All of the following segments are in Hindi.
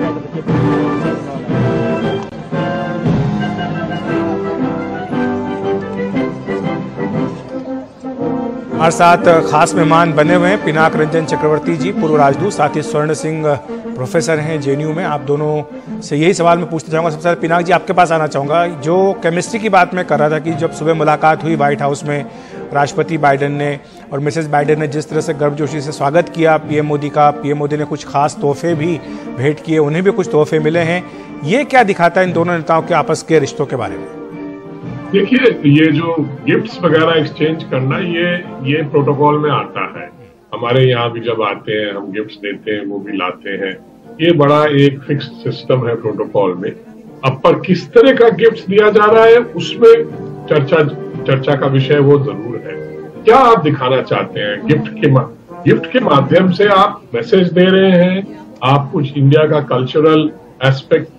हमारे साथ खास मेहमान बने हुए हैं पिनाक रंजन चक्रवर्ती जी, पूर्व राजदूत, साथ ही स्वर्ण सिंह प्रोफेसर हैं जेएनयू में। आप दोनों से यही सवाल मैं पूछना चाहूँगा। सबसे पहले पिनाक जी आपके पास आना चाहूँगा। जो केमिस्ट्री की बात मैं कर रहा था कि जब सुबह मुलाकात हुई व्हाइट हाउस में राष्ट्रपति बाइडेन ने और मिसेस बाइडेन ने जिस तरह से गर्मजोशी से स्वागत किया पीएम मोदी का, पीएम मोदी ने कुछ खास तोहफे भी भेंट किए, उन्हें भी कुछ तोहफे मिले हैं। ये क्या दिखाता है इन दोनों नेताओं के आपस के रिश्तों के बारे में? देखिए, ये जो गिफ्ट्स वगैरह एक्सचेंज करना ये प्रोटोकॉल में आता है। हमारे यहाँ भी जब आते हैं हम गिफ्ट्स देते हैं, वो भी लाते हैं। ये बड़ा एक फिक्स्ड सिस्टम है प्रोटोकॉल में। अब पर किस तरह का गिफ्ट दिया जा रहा है उसमें चर्चा का विषय वो जरूर है। क्या आप दिखाना चाहते हैं? गिफ्ट के माध्यम से आप मैसेज दे रहे हैं, आप कुछ इंडिया का कल्चरल एस्पेक्ट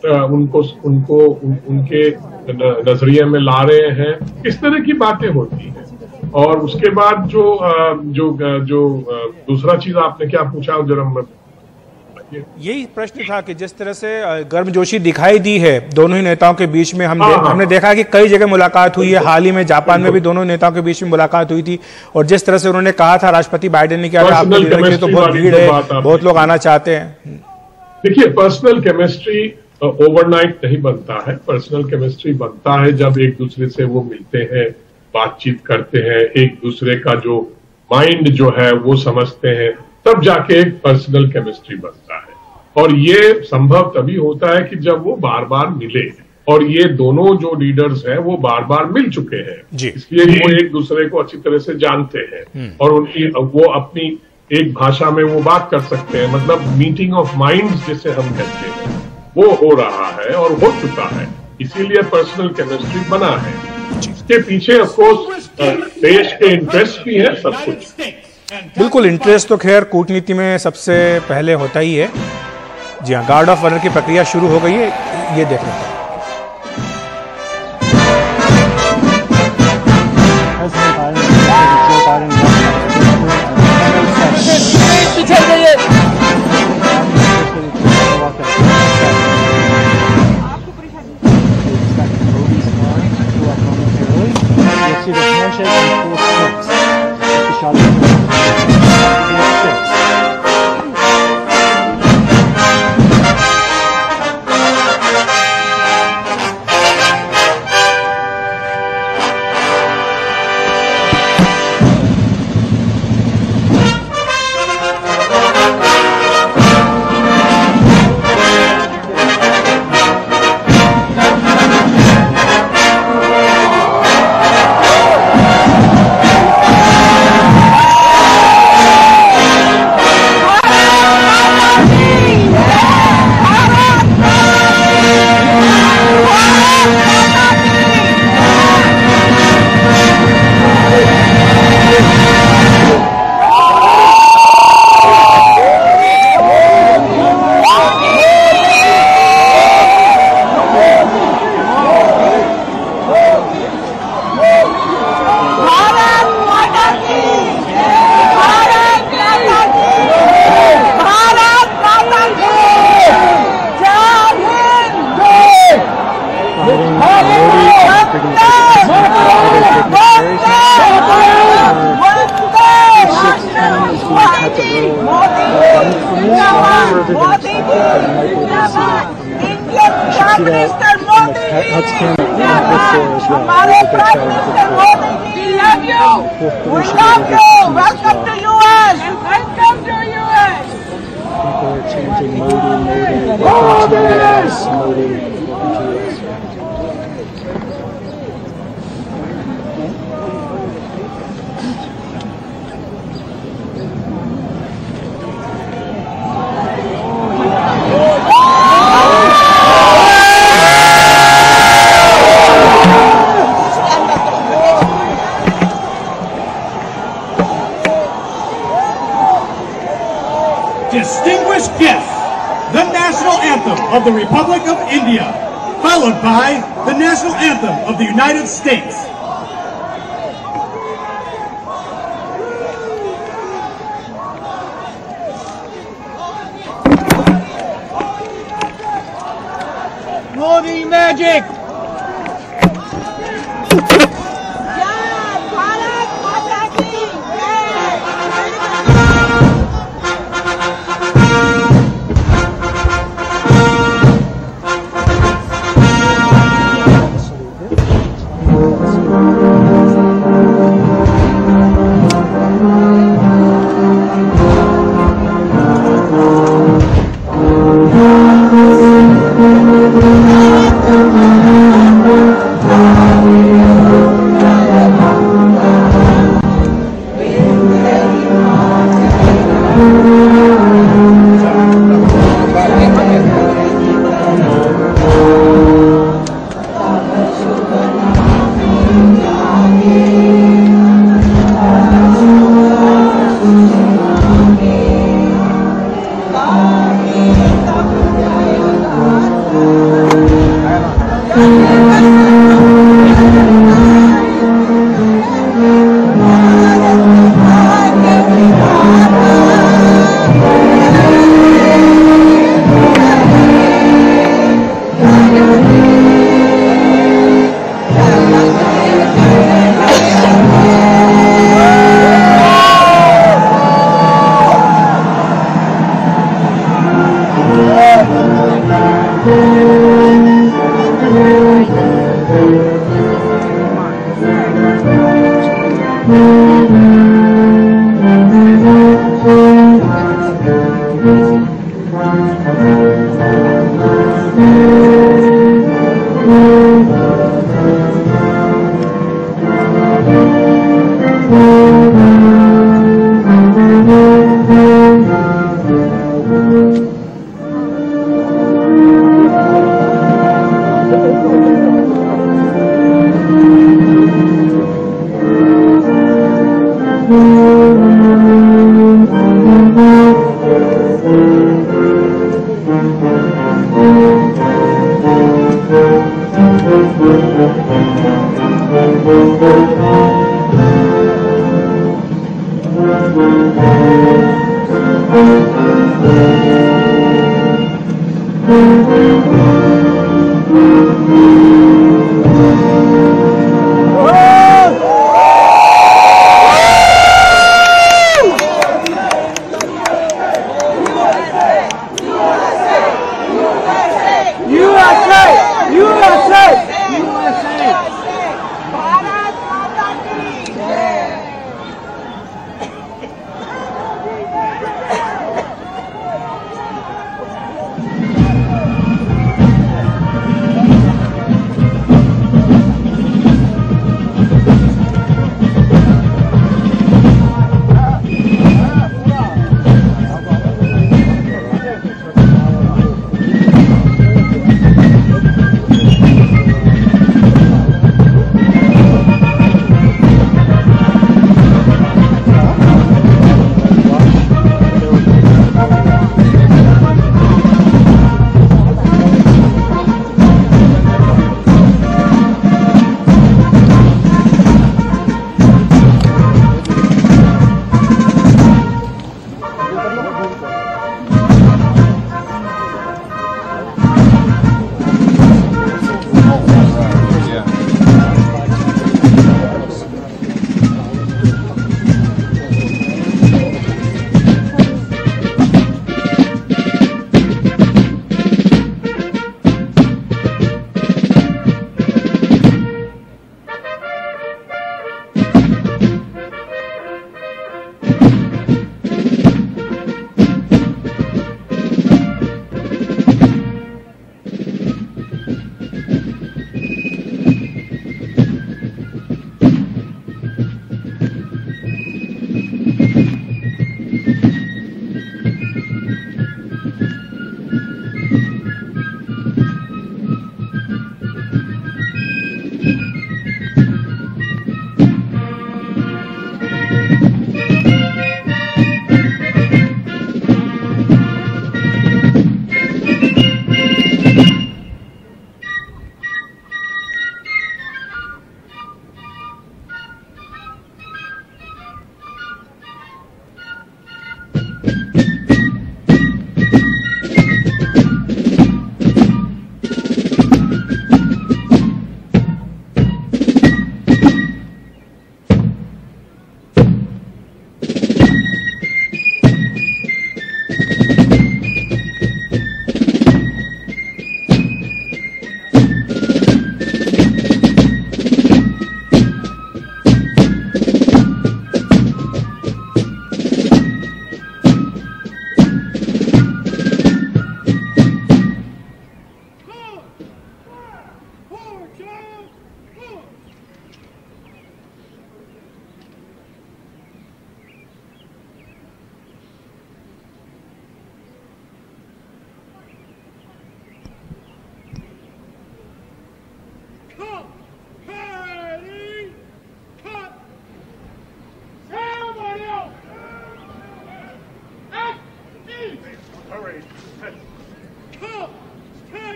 उनके नजरिए में ला रहे हैं, इस तरह की बातें होती हैं। और उसके बाद जो दूसरा चीज आपने क्या पूछा जरा? यही प्रश्न था कि जिस तरह से गर्मजोशी दिखाई दी है दोनों ही नेताओं के बीच में, हमने देखा कि कई जगह मुलाकात हुई है। हाल ही में जापान में भी दोनों नेताओं के बीच में मुलाकात हुई थी और जिस तरह से उन्होंने कहा था, राष्ट्रपति बाइडेन ने, कि अगर आपके लीडर की तो बहुत भीड़ है, बहुत लोग आना चाहते हैं। देखिए, पर्सनल केमिस्ट्री ओवरनाइट नहीं बनता है। पर्सनल केमिस्ट्री बनता है जब एक दूसरे से वो मिलते हैं, बातचीत करते हैं, एक दूसरे का जो माइंड जो है वो समझते हैं, तब जाके एक पर्सनल केमिस्ट्री बनता है। और ये संभव तभी होता है कि जब वो बार बार मिले। और ये दोनों जो लीडर्स हैं वो बार बार मिल चुके हैं, इसलिए वो एक दूसरे को अच्छी तरह से जानते हैं और वो अपनी एक भाषा में वो बात कर सकते हैं। मतलब मीटिंग ऑफ माइंड्स जिसे हम कहते हैं वो हो रहा है और हो चुका है, इसीलिए पर्सनल केमिस्ट्री बना है। इसके पीछे ऑफ कोर्स देश के इंटरेस्ट भी है, सब कुछ। बिल्कुल, इंटरेस्ट तो खैर कूटनीति में सबसे पहले होता ही है। जी हाँ, गार्ड ऑफ ऑनर की प्रक्रिया शुरू हो गई है, ये देख लेते हैं। Distinguished guests, the national anthem of the Republic of India, followed by the national anthem of the United States. Modi magic!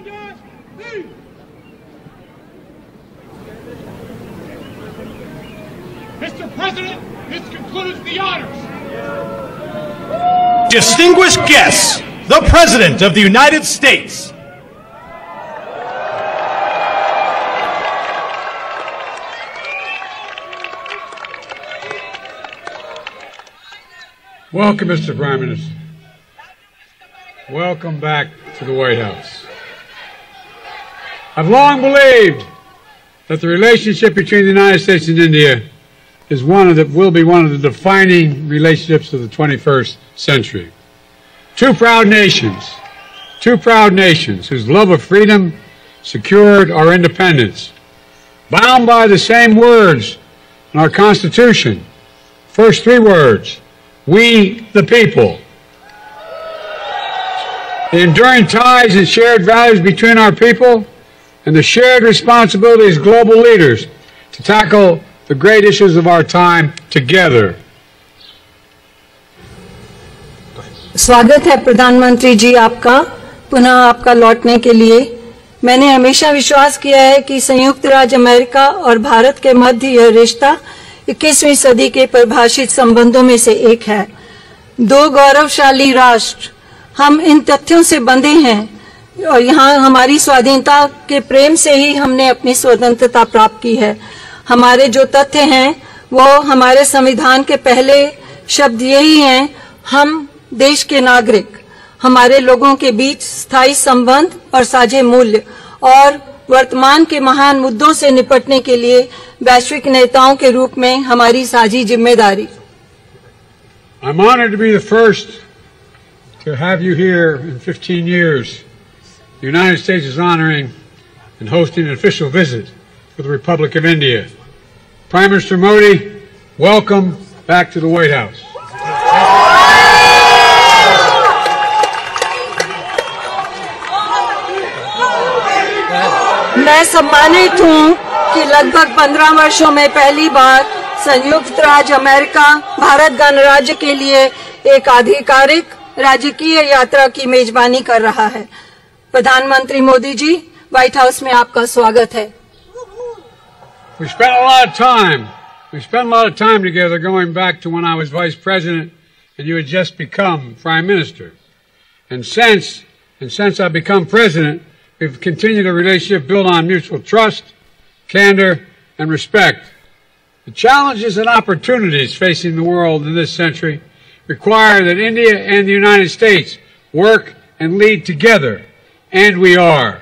Mr. President, this concludes the honors. Distinguished guests, the President of the United States. Welcome, Mr. Prime Minister. Welcome back to the White House. I've long believed that the relationship between the United States and India is will be one of the defining relationships of the 21st century. Two proud nations whose love of freedom secured our independence, bound by the same words in our Constitution. First three words, we the people. The enduring ties and shared values between our people and the shared responsibility as global leaders to tackle the great issues of our time together. स्वागत है प्रधानमंत्री जी आपका पुनः आपका लौटने के लिए। मैंने हमेशा विश्वास किया है कि संयुक्त राज्य अमेरिका और भारत के मध्य यह रिश्ता 21वीं सदी के परिभाषित संबंधों में से एक है। दो गौरवशाली राष्ट्र, हम इन तथ्यों से बंधे हैं और यहाँ हमारी स्वाधीनता के प्रेम से ही हमने अपनी स्वतंत्रता प्राप्त की है। हमारे जो तथ्य हैं वो हमारे संविधान के पहले शब्द यही हैं, हम देश के नागरिक, हमारे लोगों के बीच स्थायी संबंध और साझे मूल्य और वर्तमान के महान मुद्दों से निपटने के लिए वैश्विक नेताओं के रूप में हमारी साझी जिम्मेदारी। I'm honored to be the first to have you here in 15 years. The United States is honoring and hosting an official visit for the Republic of India. Prime Minister Modi, welcome back to the White House. मैं सम्मानित हूँ कि लगभग 15 वर्षों में पहली बार संयुक्त राज्य अमेरिका भारत गणराज्य के लिए एक आधिकारिक राजकीय यात्रा की मेजबानी कर रहा है। प्रधानमंत्री मोदी जी, व्हाइट हाउस में आपका स्वागत है। We spent a lot of time together going back to when I was Vice President and you had just become Prime Minister. And since I've become President, we've continued a relationship built on mutual trust, candor, and respect. The challenges and opportunities facing the world in this century require that India and the United States work and lead together, and we are.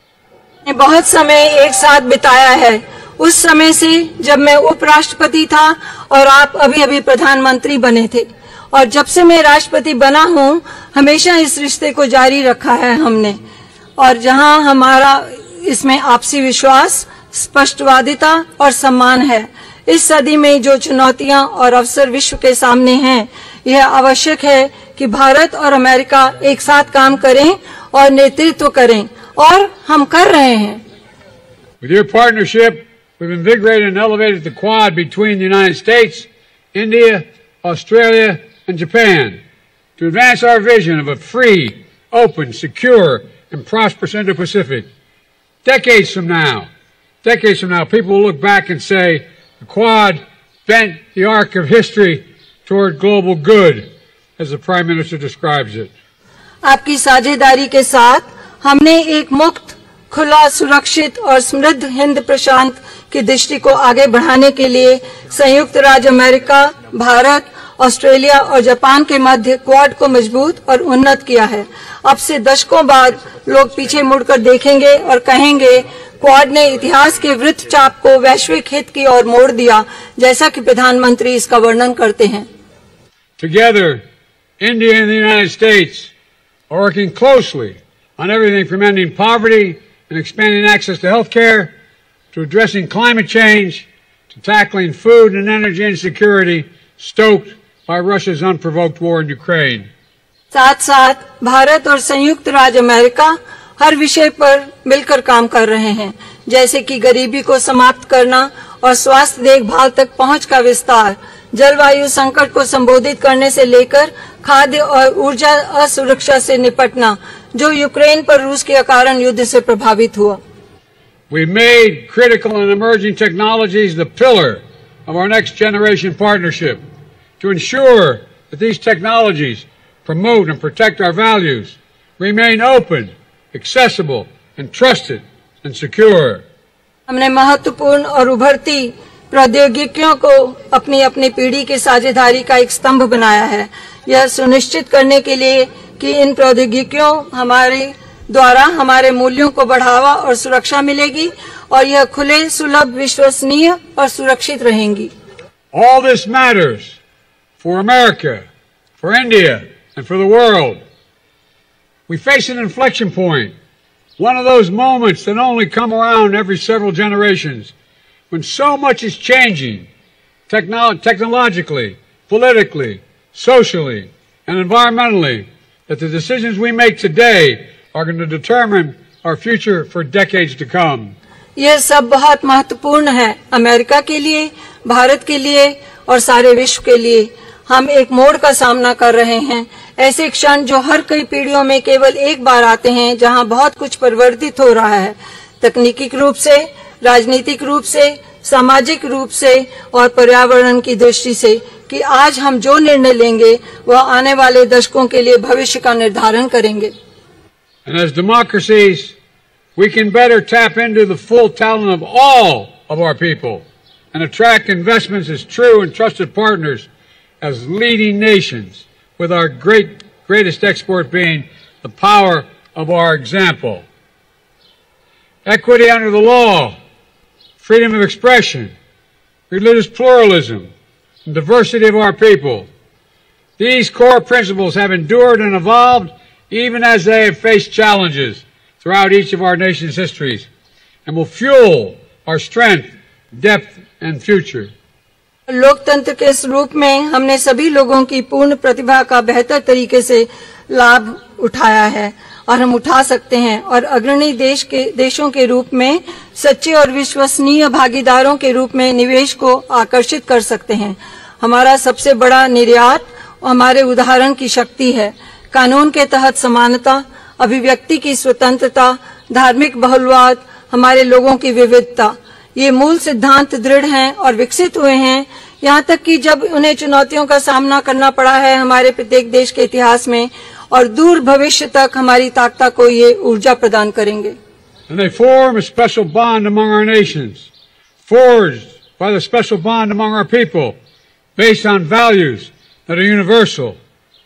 बहुत समय एक साथ बिताया है, उस समय से जब मैं उपराष्ट्रपति था और आप अभी प्रधानमंत्री बने थे, और जब से मैं राष्ट्रपति बना हूँ हमेशा इस रिश्ते को जारी रखा है हमने। और जहाँ हमारा इसमें आपसी विश्वास, स्पष्टवादिता और सम्मान है। इस सदी में जो चुनौतियां और अवसर विश्व के सामने हैं, यह आवश्यक है कि भारत और अमेरिका एक साथ काम करें और नेतृत्व करें, और हम कर रहे हैं। With your partnership, we've invigorated and elevated the Quad between the United States, India, Australia, and Japan to advance our vision of a free, open, secure, and prosperous Indo-Pacific. Decades from now, people will look back and say, the Quad bent the arc of history toward global good, as the Prime Minister describes it. आपकी साझेदारी के साथ हमने एक मुक्त, खुला, सुरक्षित और समृद्ध हिंद प्रशांत की दृष्टि को आगे बढ़ाने के लिए संयुक्त राज्य अमेरिका, भारत, ऑस्ट्रेलिया और जापान के मध्य क्वाड को मजबूत और उन्नत किया है। अब से दशकों बाद लोग पीछे मुड़कर देखेंगे और कहेंगे, क्वाड ने इतिहास के वृत्त चाप को वैश्विक हित की ओर मोड़ दिया, जैसा कि प्रधानमंत्री इसका वर्णन करते हैं। Together, India and the United States are working closely on everything from ending poverty and expanding access to health care, to addressing climate change, to tackling food and energy insecurity stoked by Russia's unprovoked war in Ukraine. साथ साथ भारत और संयुक्त राज्य अमेरिका हर विषय पर मिलकर काम कर रहे हैं, जैसे कि गरीबी को समाप्त करना और स्वास्थ्य देखभाल तक पहुंच का विस्तार, जलवायु संकट को संबोधित करने से लेकर खाद्य और ऊर्जा असुरक्षा से निपटना, जो यूक्रेन पर रूस के कारण युद्ध से प्रभावित हुआ। We made critical and emerging technologies the pillar of our next generation partnership to ensure that these technologies promote and protect our values, remain open, accessible, and trusted and secure. हमने महत्वपूर्ण और उभरती प्रौद्योगिकियों को अपनी अपनी पीढ़ी की साझेदारी का एक स्तंभ बनाया है, यह सुनिश्चित करने के लिए कि इन प्रौद्योगिकियों हमारे द्वारा हमारे मूल्यों को बढ़ावा और सुरक्षा मिलेगी और यह खुले, सुलभ, विश्वसनीय और सुरक्षित रहेंगी। All this matters for America, for India, and for the world. We face an inflection point, one of those moments that only come around every several generations, when so much is changing, technologically, politically, socially, and environmentally, that the decisions we make today are going to determine our future for decades to come. यह सब बहुत महत्वपूर्ण है अमेरिका के लिए, भारत के लिए और सारे विश्व के लिए। हम एक मोड़ का सामना कर रहे हैं, ऐसे क्षण जो हर कई पीढ़ियों में केवल एक बार आते हैं, जहां बहुत कुछ परिवर्तित हो रहा है, तकनीकी रूप से, राजनीतिक रूप से, सामाजिक रूप से और पर्यावरण की दृष्टि से, कि आज हम जो निर्णय लेंगे वह आने वाले दशकों के लिए भविष्य का निर्धारण करेंगे। And as democracies, we can better tap into the full talent of all of our people and attract investments as true and trusted partners as leading nations, with our greatest export being the power of our example. Equity under the law, freedom of expression, religious pluralism, and diversity of our people. These core principles have endured and evolved even as they have faced challenges throughout each of our nation's histories, and will fuel our strength, depth, and future. लोकतंत्र के स्वरूप में हमने सभी लोगों की पूर्ण प्रतिभा का बेहतर तरीके से लाभ उठाया है और हम उठा सकते हैं, और अग्रणी देशों के रूप में सच्चे और विश्वसनीय भागीदारों के रूप में निवेश को आकर्षित कर सकते हैं। हमारा सबसे बड़ा निर्यात हमारे उदाहरण की शक्ति है। कानून के तहत समानता, अभिव्यक्ति की स्वतंत्रता, धार्मिक बहुलवाद, हमारे लोगों की विविधता, ये मूल सिद्धांत दृढ़ हैं और विकसित हुए हैं, यहाँ तक कि जब उन्हें चुनौतियों का सामना करना पड़ा है हमारे प्रत्येक देश के इतिहास में, और दूर भविष्य तक हमारी ताकत को ये ऊर्जा प्रदान करेंगे। And they form a special bond among our nations, forged by the special bond among our people, based on values that are universal,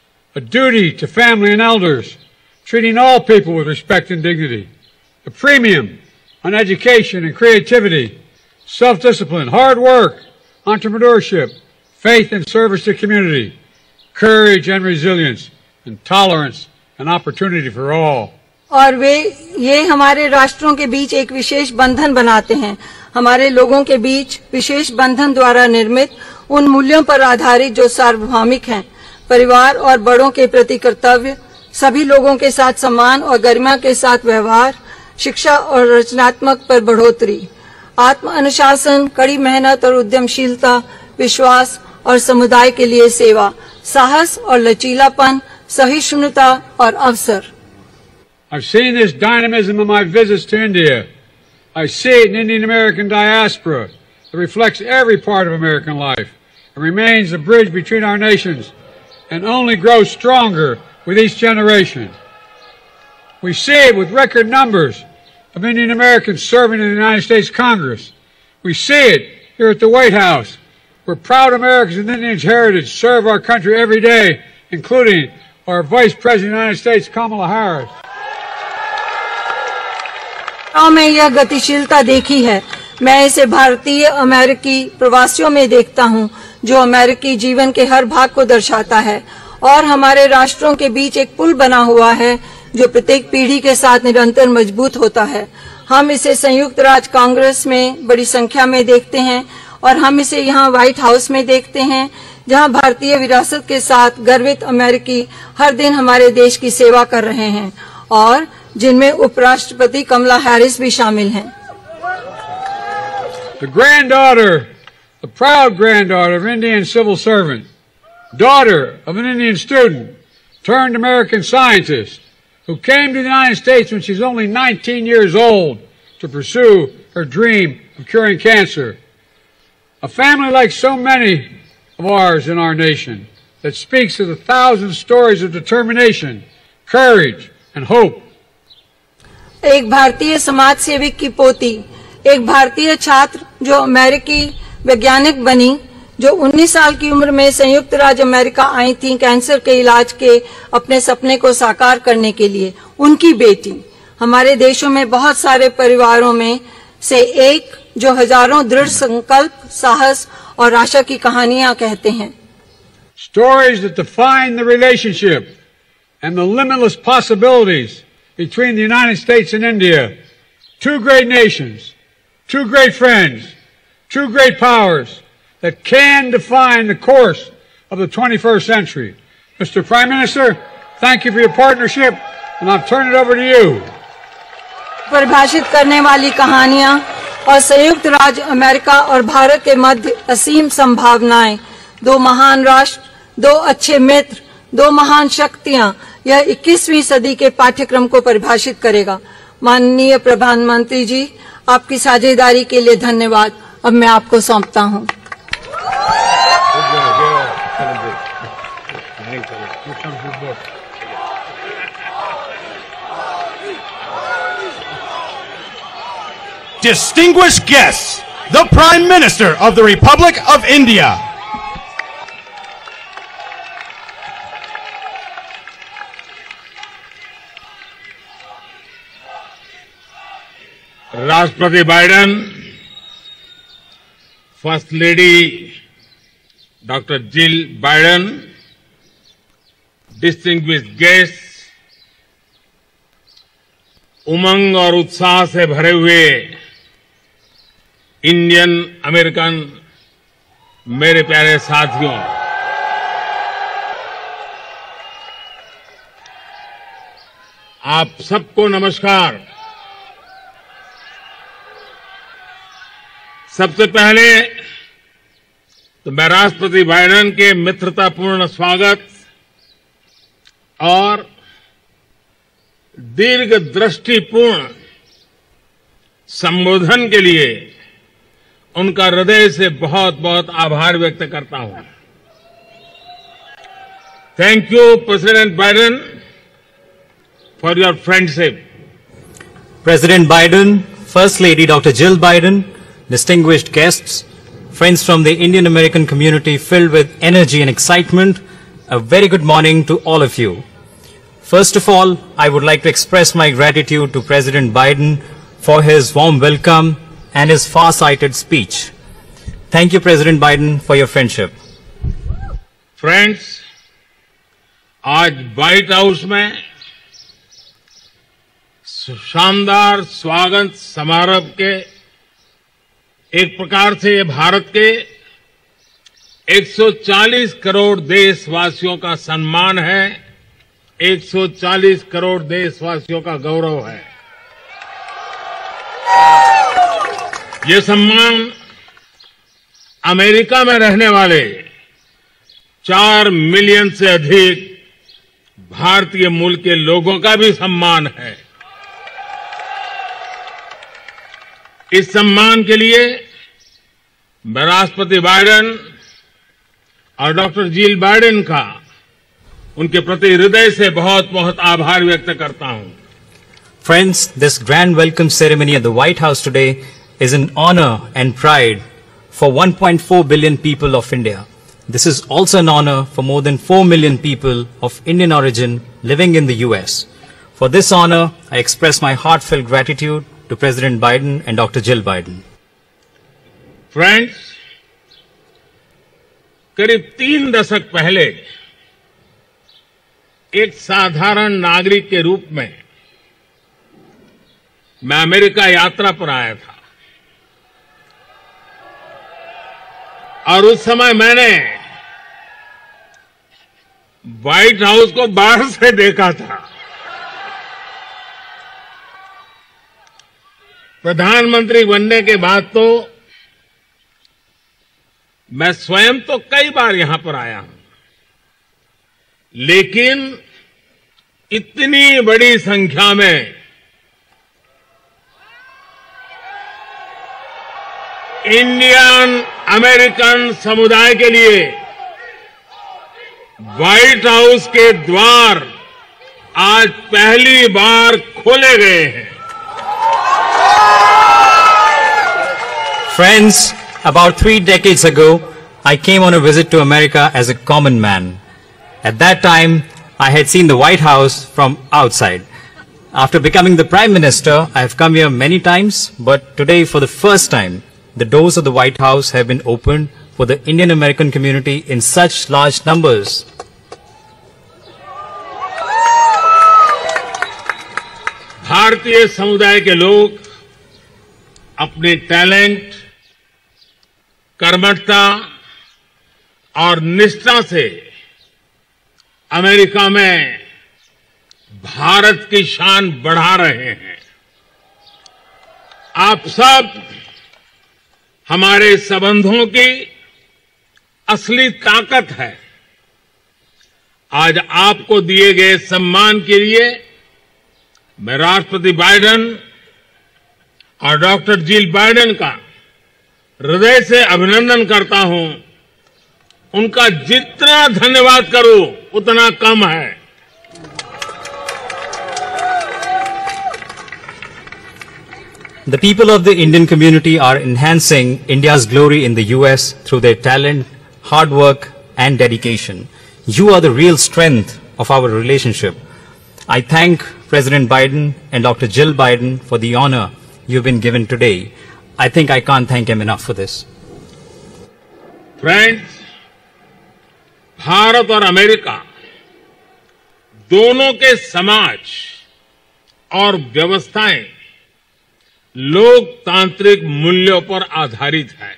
a duty to family and elders, treating all people with respect and dignity, a premium on education and creativity, self-discipline, hard work, entrepreneurship, faith and service to community, courage and resilience, and tolerance and opportunity for all. और ये हमारे राष्ट्रों के बीच एक विशेष बंधन बनाते हैं, हमारे लोगों के बीच विशेष बंधन द्वारा निर्मित उन मूल्यों पर आधारित जो सार्वभौमिक हैं, परिवार और बड़ों के प्रति कर्तव्य, सभी लोगों के साथ सम्मान और गरिमा के साथ व्यवहार, शिक्षा और रचनात्मक पर बढ़ोतरी, आत्म अनुशासन, कड़ी मेहनत और उद्यमशीलता, विश्वास और समुदाय के लिए सेवा, साहस और लचीलापन, सहिष्णुता और अवसर। I've seen this dynamism in my visits to India. I see it in Indian American diaspora that reflects every part of American life and remains the bridge between our nations and only grows stronger with each generation. We see it with record numbers of Indian Americans serving in the United States Congress. We see it here at the White House, where proud Americans with Indian heritage serve our country every day, including our Vice President of the United States, Kamala Harris. में यह गतिशीलता देखी है। मैं इसे भारतीय अमेरिकी प्रवासियों में देखता हूँ, जो अमेरिकी जीवन के हर भाग को दर्शाता है, और हमारे राष्ट्रों के बीच एक पुल बना हुआ है जो प्रत्येक पीढ़ी के साथ निरंतर मजबूत होता है। हम इसे संयुक्त राज्य कांग्रेस में बड़ी संख्या में देखते हैं, और हम इसे यहाँ व्हाइट हाउस में देखते हैं, जहाँ भारतीय विरासत के साथ गर्वित अमेरिकी हर दिन हमारे देश की सेवा कर रहे हैं, और जिनमें उपराष्ट्रपति कमला हैरिस भी शामिल हैं। The granddaughter, the proud granddaughter of an Indian civil servant, daughter of an Indian student, turned American scientist, who came to the United States when she was only 19 years old to pursue her dream of curing cancer. A family like so many of ours in our nation that speaks of the thousand stories of determination, courage, and hope. एक भारतीय समाज सेवक की पोती, एक भारतीय छात्र जो अमेरिकी वैज्ञानिक बनी, जो 19 साल की उम्र में संयुक्त राज्य अमेरिका आई थी कैंसर के इलाज के अपने सपने को साकार करने के लिए, उनकी बेटी। हमारे देशों में बहुत सारे परिवारों में से एक जो हजारों दृढ़ संकल्प, साहस और आशा की कहानियां कहते हैं। Stories that define the relationship and the limitless possibilities between the United States and India, two great nations, two great friends, two great powers that can define the course of the 21st century. Mr. Prime Minister, thank you for your partnership, and I'll turn it over to you. परिभाषित करने वाली कहानियां और संयुक्त राज्य अमेरिका और भारत के मध्य असीम संभावनाएं, दो महान राष्ट्र, दो अच्छे मित्र, दो महान शक्तियां, यह 21वीं सदी के पाठ्यक्रम को परिभाषित करेगा। माननीय प्रधानमंत्री जी, आपकी साझेदारी के लिए धन्यवाद। अब मैं आपको सौंपता हूं। Distinguished guests, the Prime Minister of the Republic of India. राष्ट्रपति Biden, first lady doctor Jill Biden, distinguished guest, उमंग और उत्साह से भरे हुए इंडियन अमेरिकन मेरे प्यारे साथियों, आप सबको नमस्कार। सबसे पहले तो मैं राष्ट्रपति बाइडेन के मित्रतापूर्ण स्वागत और दीर्घ दृष्टिपूर्ण संबोधन के लिए उनका हृदय से बहुत बहुत आभार व्यक्त करता हूं। Thank you President Biden for your friendship. President Biden, First Lady Dr. Jill Biden, distinguished guests, friends from the Indian American community filled with energy and excitement, a very good morning to all of you. First of all, I would like to express my gratitude to President Biden for his warm welcome and his far-sighted speech. Thank you, President Biden, for your friendship. Friends, आज व्हाइट हाउस में शानदार स्वागत समारोह के एक प्रकार से ये भारत के 140 करोड़ देशवासियों का सम्मान है, 140 करोड़ देशवासियों का गौरव है। ये सम्मान अमेरिका में रहने वाले 4 मिलियन से अधिक भारतीय मूल के लोगों का भी सम्मान है। इस सम्मान के लिए मैं राष्ट्रपति बाइडेन और डॉक्टर जिल बाइडेन का उनके प्रति हृदय से बहुत बहुत आभार व्यक्त करता हूं। Friends, this grand welcome ceremony at the White House today is an honor and pride for 1.4 billion people of India. This is also an honor for more than 4 million people of Indian origin living in the US. For this honor, I express my heartfelt gratitude to President Biden and Dr. Jill Biden. Friends, करीब 3 दशक पहले एक साधारण नागरिक के रूप में मैं अमेरिका यात्रा पर आया था और उस समय मैंने व्हाइट हाउस को बाहर से देखा था। प्रधानमंत्री बनने के बाद तो मैं स्वयं तो कई बार यहां पर आया हूं, लेकिन इतनी बड़ी संख्या में इंडियन अमेरिकन समुदाय के लिए व्हाइट हाउस के द्वार आज पहली बार खोले गए हैं। Friends, about 3 decades ago, I came on a visit to America as a common man. At that time, I had seen the White House from outside. After becoming the Prime Minister, I have come here many times, but today for the first time, the doors of the White House have been opened for the Indian American community in such large numbers. भारतीय समुदाय के लोग अपने टैलेंट, कर्मठता और निष्ठा से अमेरिका में भारत की शान बढ़ा रहे हैं। आप सब हमारे संबंधों की असली ताकत है। आज आपको दिए गए सम्मान के लिए मैं राष्ट्रपति बाइडेन और डॉक्टर जिल बाइडेन का हृदय से अभिनंदन करता हूं। उनका जितना धन्यवाद करूं उतना कम है। The people of the Indian community are enhancing India's glory in the US through their talent, hard work and dedication. You are the real strength of our relationship. I thank President Biden and Dr. Jill Biden for the honor you've been given today. I think I can't thank him enough for this. Friends, Bharat और अमेरिका दोनों के समाज और व्यवस्थाएं लोकतांत्रिक मूल्यों पर आधारित है।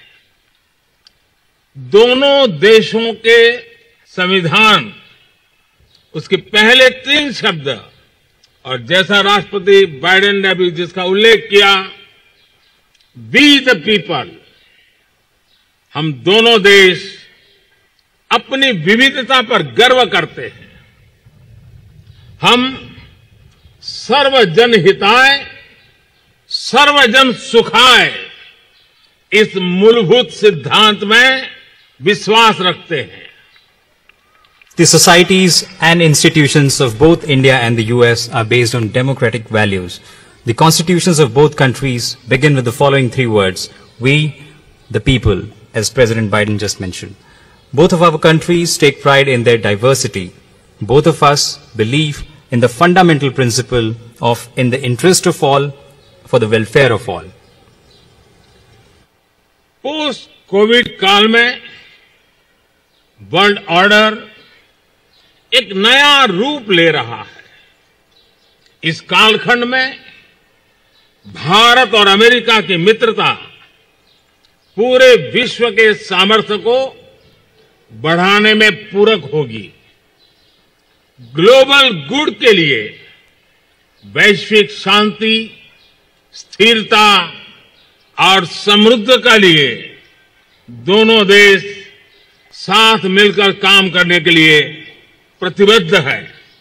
दोनों देशों के संविधान, उसके पहले 3 शब्द और जैसा राष्ट्रपति बाइडेन ने अभी जिसका उल्लेख किया, वी द पीपल, हम दोनों देश अपनी विविधता पर गर्व करते हैं। हम सर्वजन हिताय सर्वजन सुखाय इस मूलभूत सिद्धांत में विश्वास रखते हैं। The societies and institutions of both India and the US are based on democratic values. The constitutions of both countries begin with the following 3 words: we, the people, as President Biden just mentioned. Both of our countries take pride in their diversity. Both of us believe in the fundamental principle of in the interest of all, for the welfare of all. Post COVID काल में वर्ल्ड ऑर्डर एक नया रूप ले रहा है। इस कालखंड में भारत और अमेरिका की मित्रता पूरे विश्व के सामर्थ्य को बढ़ाने में पूरक होगी। ग्लोबल गुड के लिए वैश्विक शांति, स्थिरता और समृद्धि के लिए दोनों देश साथ मिलकर काम करने के लिए प्रतिबद्ध है।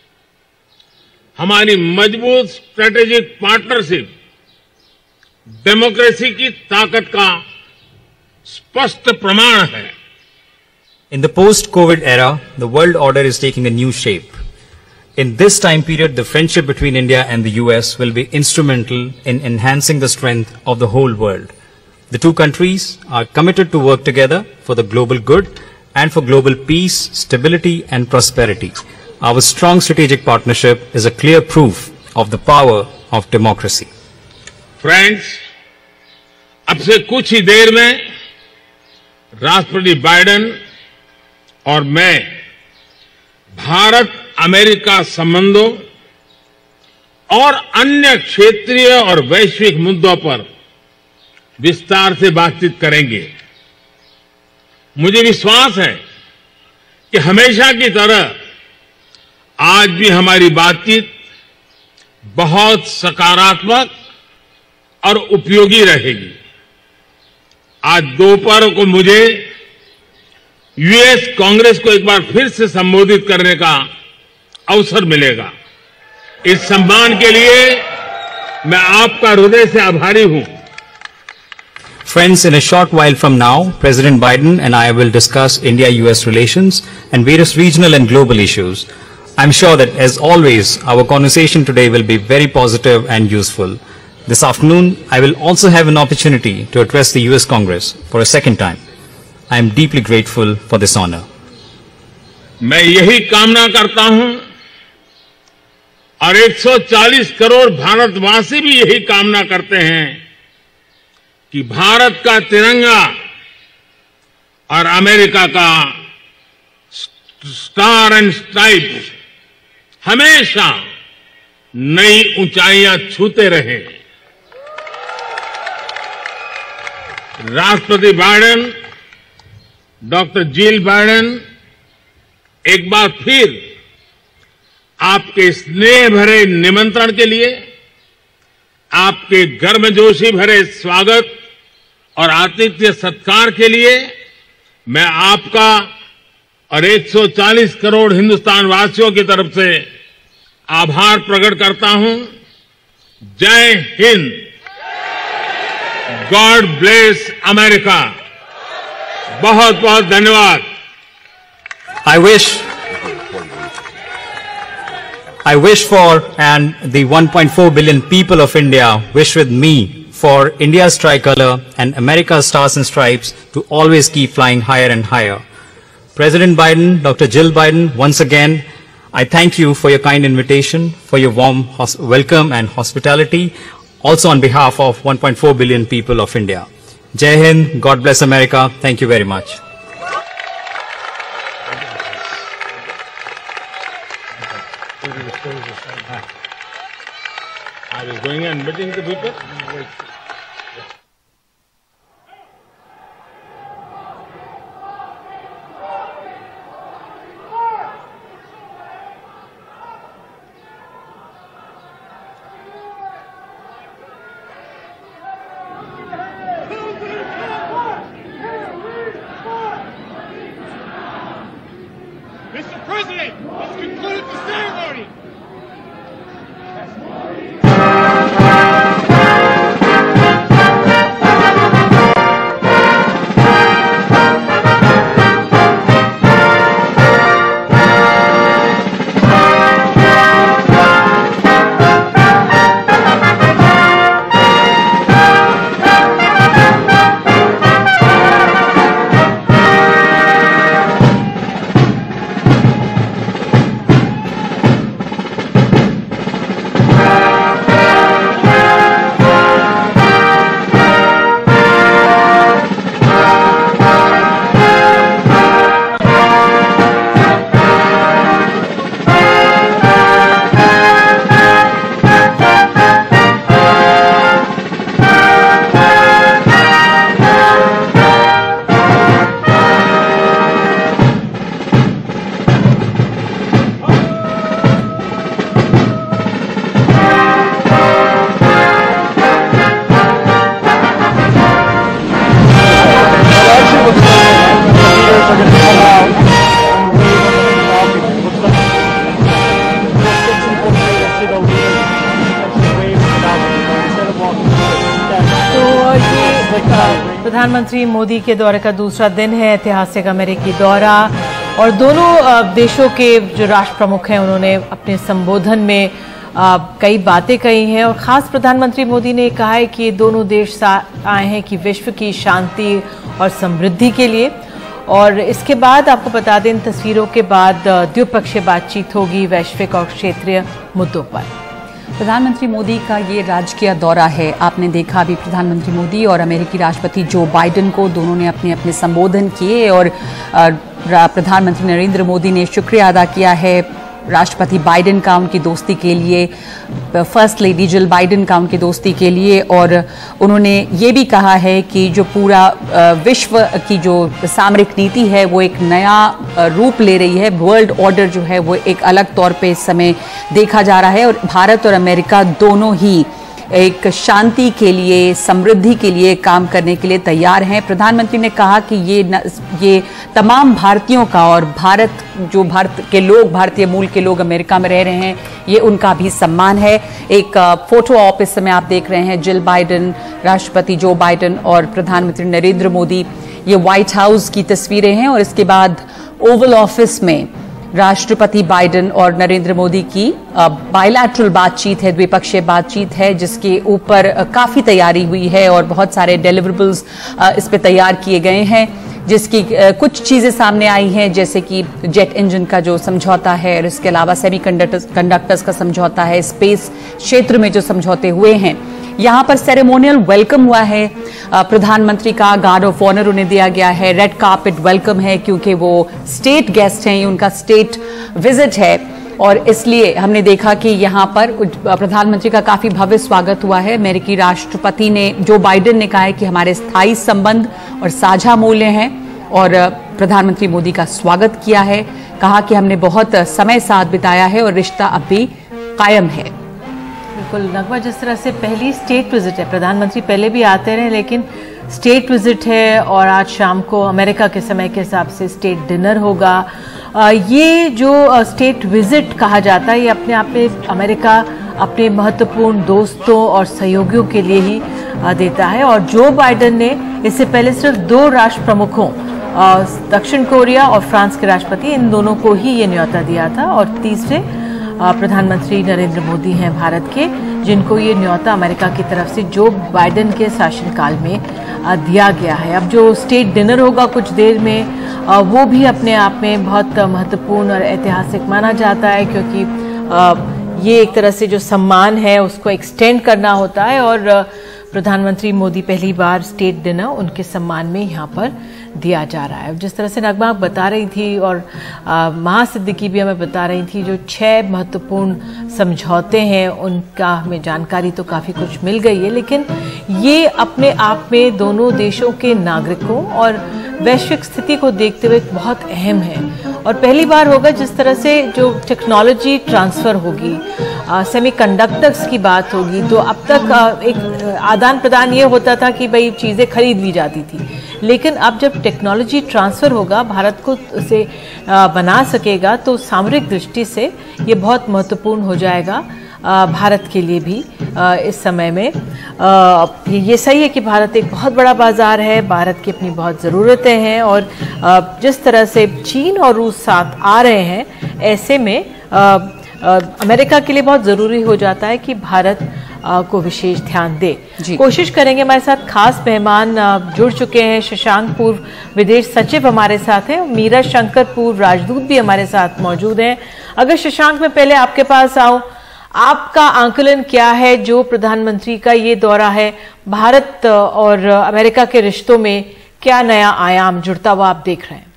हमारी मजबूत स्ट्रेटेजिक पार्टनरशिप डेमोक्रेसी की ताकत का स्पष्ट प्रमाण है। In the post-COVID era, the world order is taking a new shape. In this time period, the friendship between India and the US will be instrumental in enhancing the strength of the whole world. The two countries are committed to work together for the global good and for global peace, stability and prosperity. Our strong strategic partnership is a clear proof of the power of democracy. Friends, अब से कुछ ही देर में राष्ट्रपति बाइडेन और मैं भारत अमेरिका संबंधों और अन्य क्षेत्रीय और वैश्विक मुद्दों पर विस्तार से बातचीत करेंगे। मुझे विश्वास है कि हमेशा की तरह आज भी हमारी बातचीत बहुत सकारात्मक और उपयोगी रहेगी। आज दोपहर को मुझे यूएस कांग्रेस को एक बार फिर से संबोधित करने का अवसर मिलेगा। इस सम्मान के लिए मैं आपका हृदय से आभारी हूं। Friends, in a short while from now, President Biden and I will discuss India-US relations and various regional and global issues. I'm sure that, as always, our conversation today will be very positive and useful. This afternoon, I will also have an opportunity to address the US Congress for a second time. I am deeply grateful for this honor. मैं यही कामना करता हूं और 140 करोड़ भारतवासी भी यही कामना करते हैं कि भारत का तिरंगा और अमेरिका का स्टार एंड स्ट्राइप्स हमेशा नई ऊंचाइयां छूते रहे। राष्ट्रपति बाइडेन, डॉक्टर जिल बाइडेन, एक बार फिर आपके स्नेह भरे निमंत्रण के लिए, आपके गर्मजोशी भरे स्वागत और आतिथ्य सत्कार के लिए मैं आपका और 140 करोड़ हिंदुस्तान वासियों की तरफ से आभार प्रकट करता हूं। जय हिंद। God bless America. बहुत बहुत धन्यवाद। I wish for, and the 1.4 billion people of India wish with me, for India's tricolor and America's stars and stripes to always keep flying higher and higher. President Biden, Dr. Jill Biden, once again, I thank you for your kind invitation, for your warm welcome and hospitality, also on behalf of 1.4 billion people of India. Jai Hind, God bless America. Thank you very much. I was going and meeting the people. Mr. President, let's conclude the ceremony. प्रधानमंत्री मोदी के दौरे का दूसरा दिन है, ऐतिहासिक अमेरिकी दौरा, और दोनों देशों के जो राष्ट्र प्रमुख हैं उन्होंने अपने संबोधन में कई बातें कही हैं, और खास प्रधानमंत्री मोदी ने कहा है कि दोनों देश आए हैं कि विश्व की शांति और समृद्धि के लिए। और इसके बाद आपको बता दें, तस्वीरों के बाद द्विपक्षीय बातचीत होगी वैश्विक और क्षेत्रीय मुद्दों पर। प्रधानमंत्री मोदी का ये राजकीय दौरा है। आपने देखा अभी प्रधानमंत्री मोदी और अमेरिकी राष्ट्रपति जो बाइडेन को दोनों ने अपने अपने संबोधन किए, और प्रधानमंत्री नरेंद्र मोदी ने शुक्रिया अदा किया है राष्ट्रपति बाइडेन का उनकी दोस्ती के लिए, फर्स्ट लेडी जिल बाइडेन का उनकी दोस्ती के लिए। और उन्होंने ये भी कहा है कि जो पूरा विश्व की जो सामरिक नीति है वो एक नया रूप ले रही है। वर्ल्ड ऑर्डर जो है वो एक अलग तौर पे इस समय देखा जा रहा है, और भारत और अमेरिका दोनों ही एक शांति के लिए, समृद्धि के लिए काम करने के लिए तैयार हैं। प्रधानमंत्री ने कहा कि ये तमाम भारतीयों का और भारतीय मूल के लोग अमेरिका में रह रहे हैं, ये उनका भी सम्मान है। एक फोटो ऑप इस समय आप देख रहे हैं, जिल बाइडन, राष्ट्रपति जो बाइडन और प्रधानमंत्री नरेंद्र मोदी, ये व्हाइट हाउस की तस्वीरें हैं। और इसके बाद ओवल ऑफिस में राष्ट्रपति बाइडन और नरेंद्र मोदी की बायलैटरल बातचीत है, द्विपक्षीय बातचीत है, जिसके ऊपर काफी तैयारी हुई है और बहुत सारे डिलीवरेबल्स इस पे तैयार किए गए हैं, जिसकी कुछ चीजें सामने आई हैं, जैसे कि जेट इंजन का जो समझौता है और इसके अलावा सेमीकंडक्टर्स का समझौता है, स्पेस क्षेत्र में जो समझौते हुए हैं। यहाँ पर सेरेमोनियल वेलकम हुआ है प्रधानमंत्री का, गार्ड ऑफ ऑनर उन्हें दिया गया है, रेड कार्पेट वेलकम है क्योंकि वो स्टेट गेस्ट हैं, उनका स्टेट विजिट है और इसलिए हमने देखा कि यहाँ पर प्रधानमंत्री का काफी भव्य स्वागत हुआ है। अमेरिकी राष्ट्रपति ने जो बाइडन ने कहा है कि हमारे स्थायी संबंध और साझा मूल्य हैं और प्रधानमंत्री मोदी का स्वागत किया है, कहा कि हमने बहुत समय साथ बिताया है और रिश्ता अब भी कायम है। बिल्कुल नगमा, जिस तरह से पहली स्टेट विजिट है, प्रधानमंत्री पहले भी आते रहे लेकिन स्टेट विजिट है और आज शाम को अमेरिका के समय के हिसाब से स्टेट डिनर होगा। ये जो स्टेट विजिट कहा जाता है, ये अपने आप में अमेरिका अपने महत्वपूर्ण दोस्तों और सहयोगियों के लिए ही देता है। और जो बाइडन ने इससे पहले सिर्फ 2 राष्ट्र प्रमुखों, दक्षिण कोरिया और फ्रांस के राष्ट्रपति, इन दोनों को ही ये न्योता दिया था और तीसरे प्रधानमंत्री नरेंद्र मोदी हैं भारत के, जिनको ये न्योता अमेरिका की तरफ से जो बाइडन के शासनकाल में दिया गया है। अब जो स्टेट डिनर होगा कुछ देर में, वो भी अपने आप में बहुत महत्वपूर्ण और ऐतिहासिक माना जाता है, क्योंकि ये एक तरह से जो सम्मान है उसको एक्सटेंड करना होता है और प्रधानमंत्री मोदी पहली बार स्टेट डिनर उनके सम्मान में यहाँ पर दिया जा रहा है। जिस तरह से नगमा आप बता रही थी और महासिद्दीकी भी हमें बता रही थी, जो 6 महत्वपूर्ण समझौते हैं उनका हमें जानकारी तो काफ़ी कुछ मिल गई है, लेकिन ये अपने आप में दोनों देशों के नागरिकों और वैश्विक स्थिति को देखते हुए बहुत अहम है। और पहली बार होगा जिस तरह से जो टेक्नोलॉजी ट्रांसफ़र होगी, सेमीकंडक्टर्स की बात होगी, तो अब तक एक आदान प्रदान ये होता था कि भाई चीज़ें खरीद ली जाती थी, लेकिन अब जब टेक्नोलॉजी ट्रांसफ़र होगा, भारत को उसे बना सकेगा, तो सामरिक दृष्टि से ये बहुत महत्वपूर्ण हो जाएगा भारत के लिए भी। इस समय में ये सही है कि भारत एक बहुत बड़ा बाज़ार है, भारत की अपनी बहुत ज़रूरतें हैं और जिस तरह से चीन और रूस साथ आ रहे हैं, ऐसे में अमेरिका के लिए बहुत ज़रूरी हो जाता है कि भारत को विशेष ध्यान दे। कोशिश करेंगे, हमारे साथ खास मेहमान जुड़ चुके हैं। शशांक, पूर्व विदेश सचिव हमारे साथ हैं, मीरा शंकर, पूर्व राजदूत भी हमारे साथ मौजूद हैं। अगर शशांक, मैं पहले आपके पास आऊं, आपका आंकलन क्या है जो प्रधानमंत्री का ये दौरा है, भारत और अमेरिका के रिश्तों में क्या नया आयाम जुड़ता हुआ आप देख रहे हैं?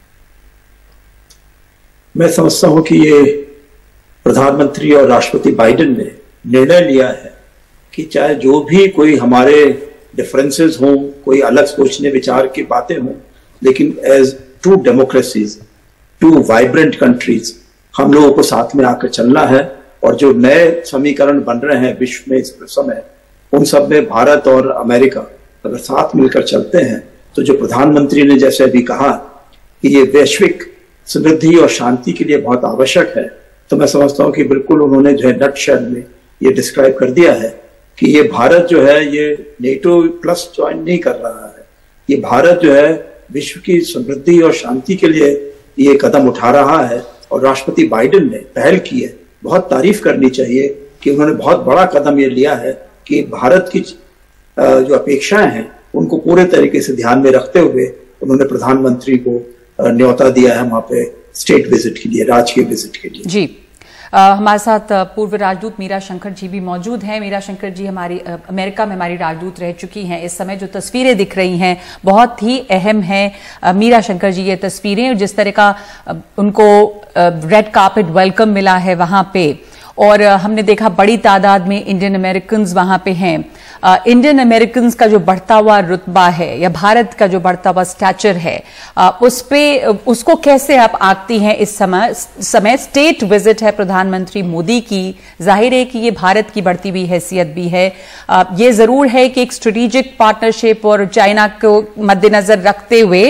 मैं समझता हूं कि ये प्रधानमंत्री और राष्ट्रपति बाइडन ने निर्णय लिया है कि चाहे जो भी कोई हमारे डिफरेंसेस हों, कोई अलग सोचने विचार की बातें हों, लेकिन as two democracies, two vibrant countries, हम लोगों को साथ में आकर चलना है। और जो नए समीकरण बन रहे हैं विश्व में इस समय, उन सब में भारत और अमेरिका अगर साथ मिलकर चलते हैं, तो जो प्रधानमंत्री ने जैसे अभी कहा कि ये वैश्विक समृद्धि और शांति के लिए बहुत आवश्यक है, तो मैं समझता हूं कि बिल्कुल उन्होंने जो है नटशेल में ये डिस्क्राइब कर दिया है कि ये भारत जो है ये नेटो प्लस ज्वाइन नहीं कर रहा है, ये भारत जो है विश्व की समृद्धि और शांति के लिए ये कदम उठा रहा है। और राष्ट्रपति बाइडन ने पहल की है, बहुत तारीफ करनी चाहिए कि उन्होंने बहुत बड़ा कदम ये लिया है कि भारत की जो अपेक्षाएं हैं उनको पूरे तरीके से ध्यान में रखते हुए उन्होंने प्रधानमंत्री को न्योता दिया है वहां पे स्टेट विजिट के लिए, राजकीय विजिट के लिए। जी, हमारे साथ पूर्व राजदूत मीरा शंकर जी भी मौजूद हैं। मीरा शंकर जी हमारी अमेरिका में हमारी राजदूत रह चुकी हैं। इस समय जो तस्वीरें दिख रही हैं बहुत ही अहम हैं। मीरा शंकर जी, ये तस्वीरें जिस तरह का उनको रेड कार्पेट वेलकम मिला है वहां पे, और हमने देखा बड़ी तादाद में इंडियन अमेरिकन्स वहां पे हैं। इंडियन अमेरिकन्स का जो बढ़ता हुआ रुतबा है या भारत का जो बढ़ता हुआ स्टैचर है, उसको कैसे आप आंकती हैं? इस समय स्टेट विजिट है प्रधानमंत्री मोदी की, जाहिर है कि ये भारत की बढ़ती हुई हैसियत भी है। ये जरूर है कि एक स्ट्रेटेजिक पार्टनरशिप और चाइना को मद्देनजर रखते हुए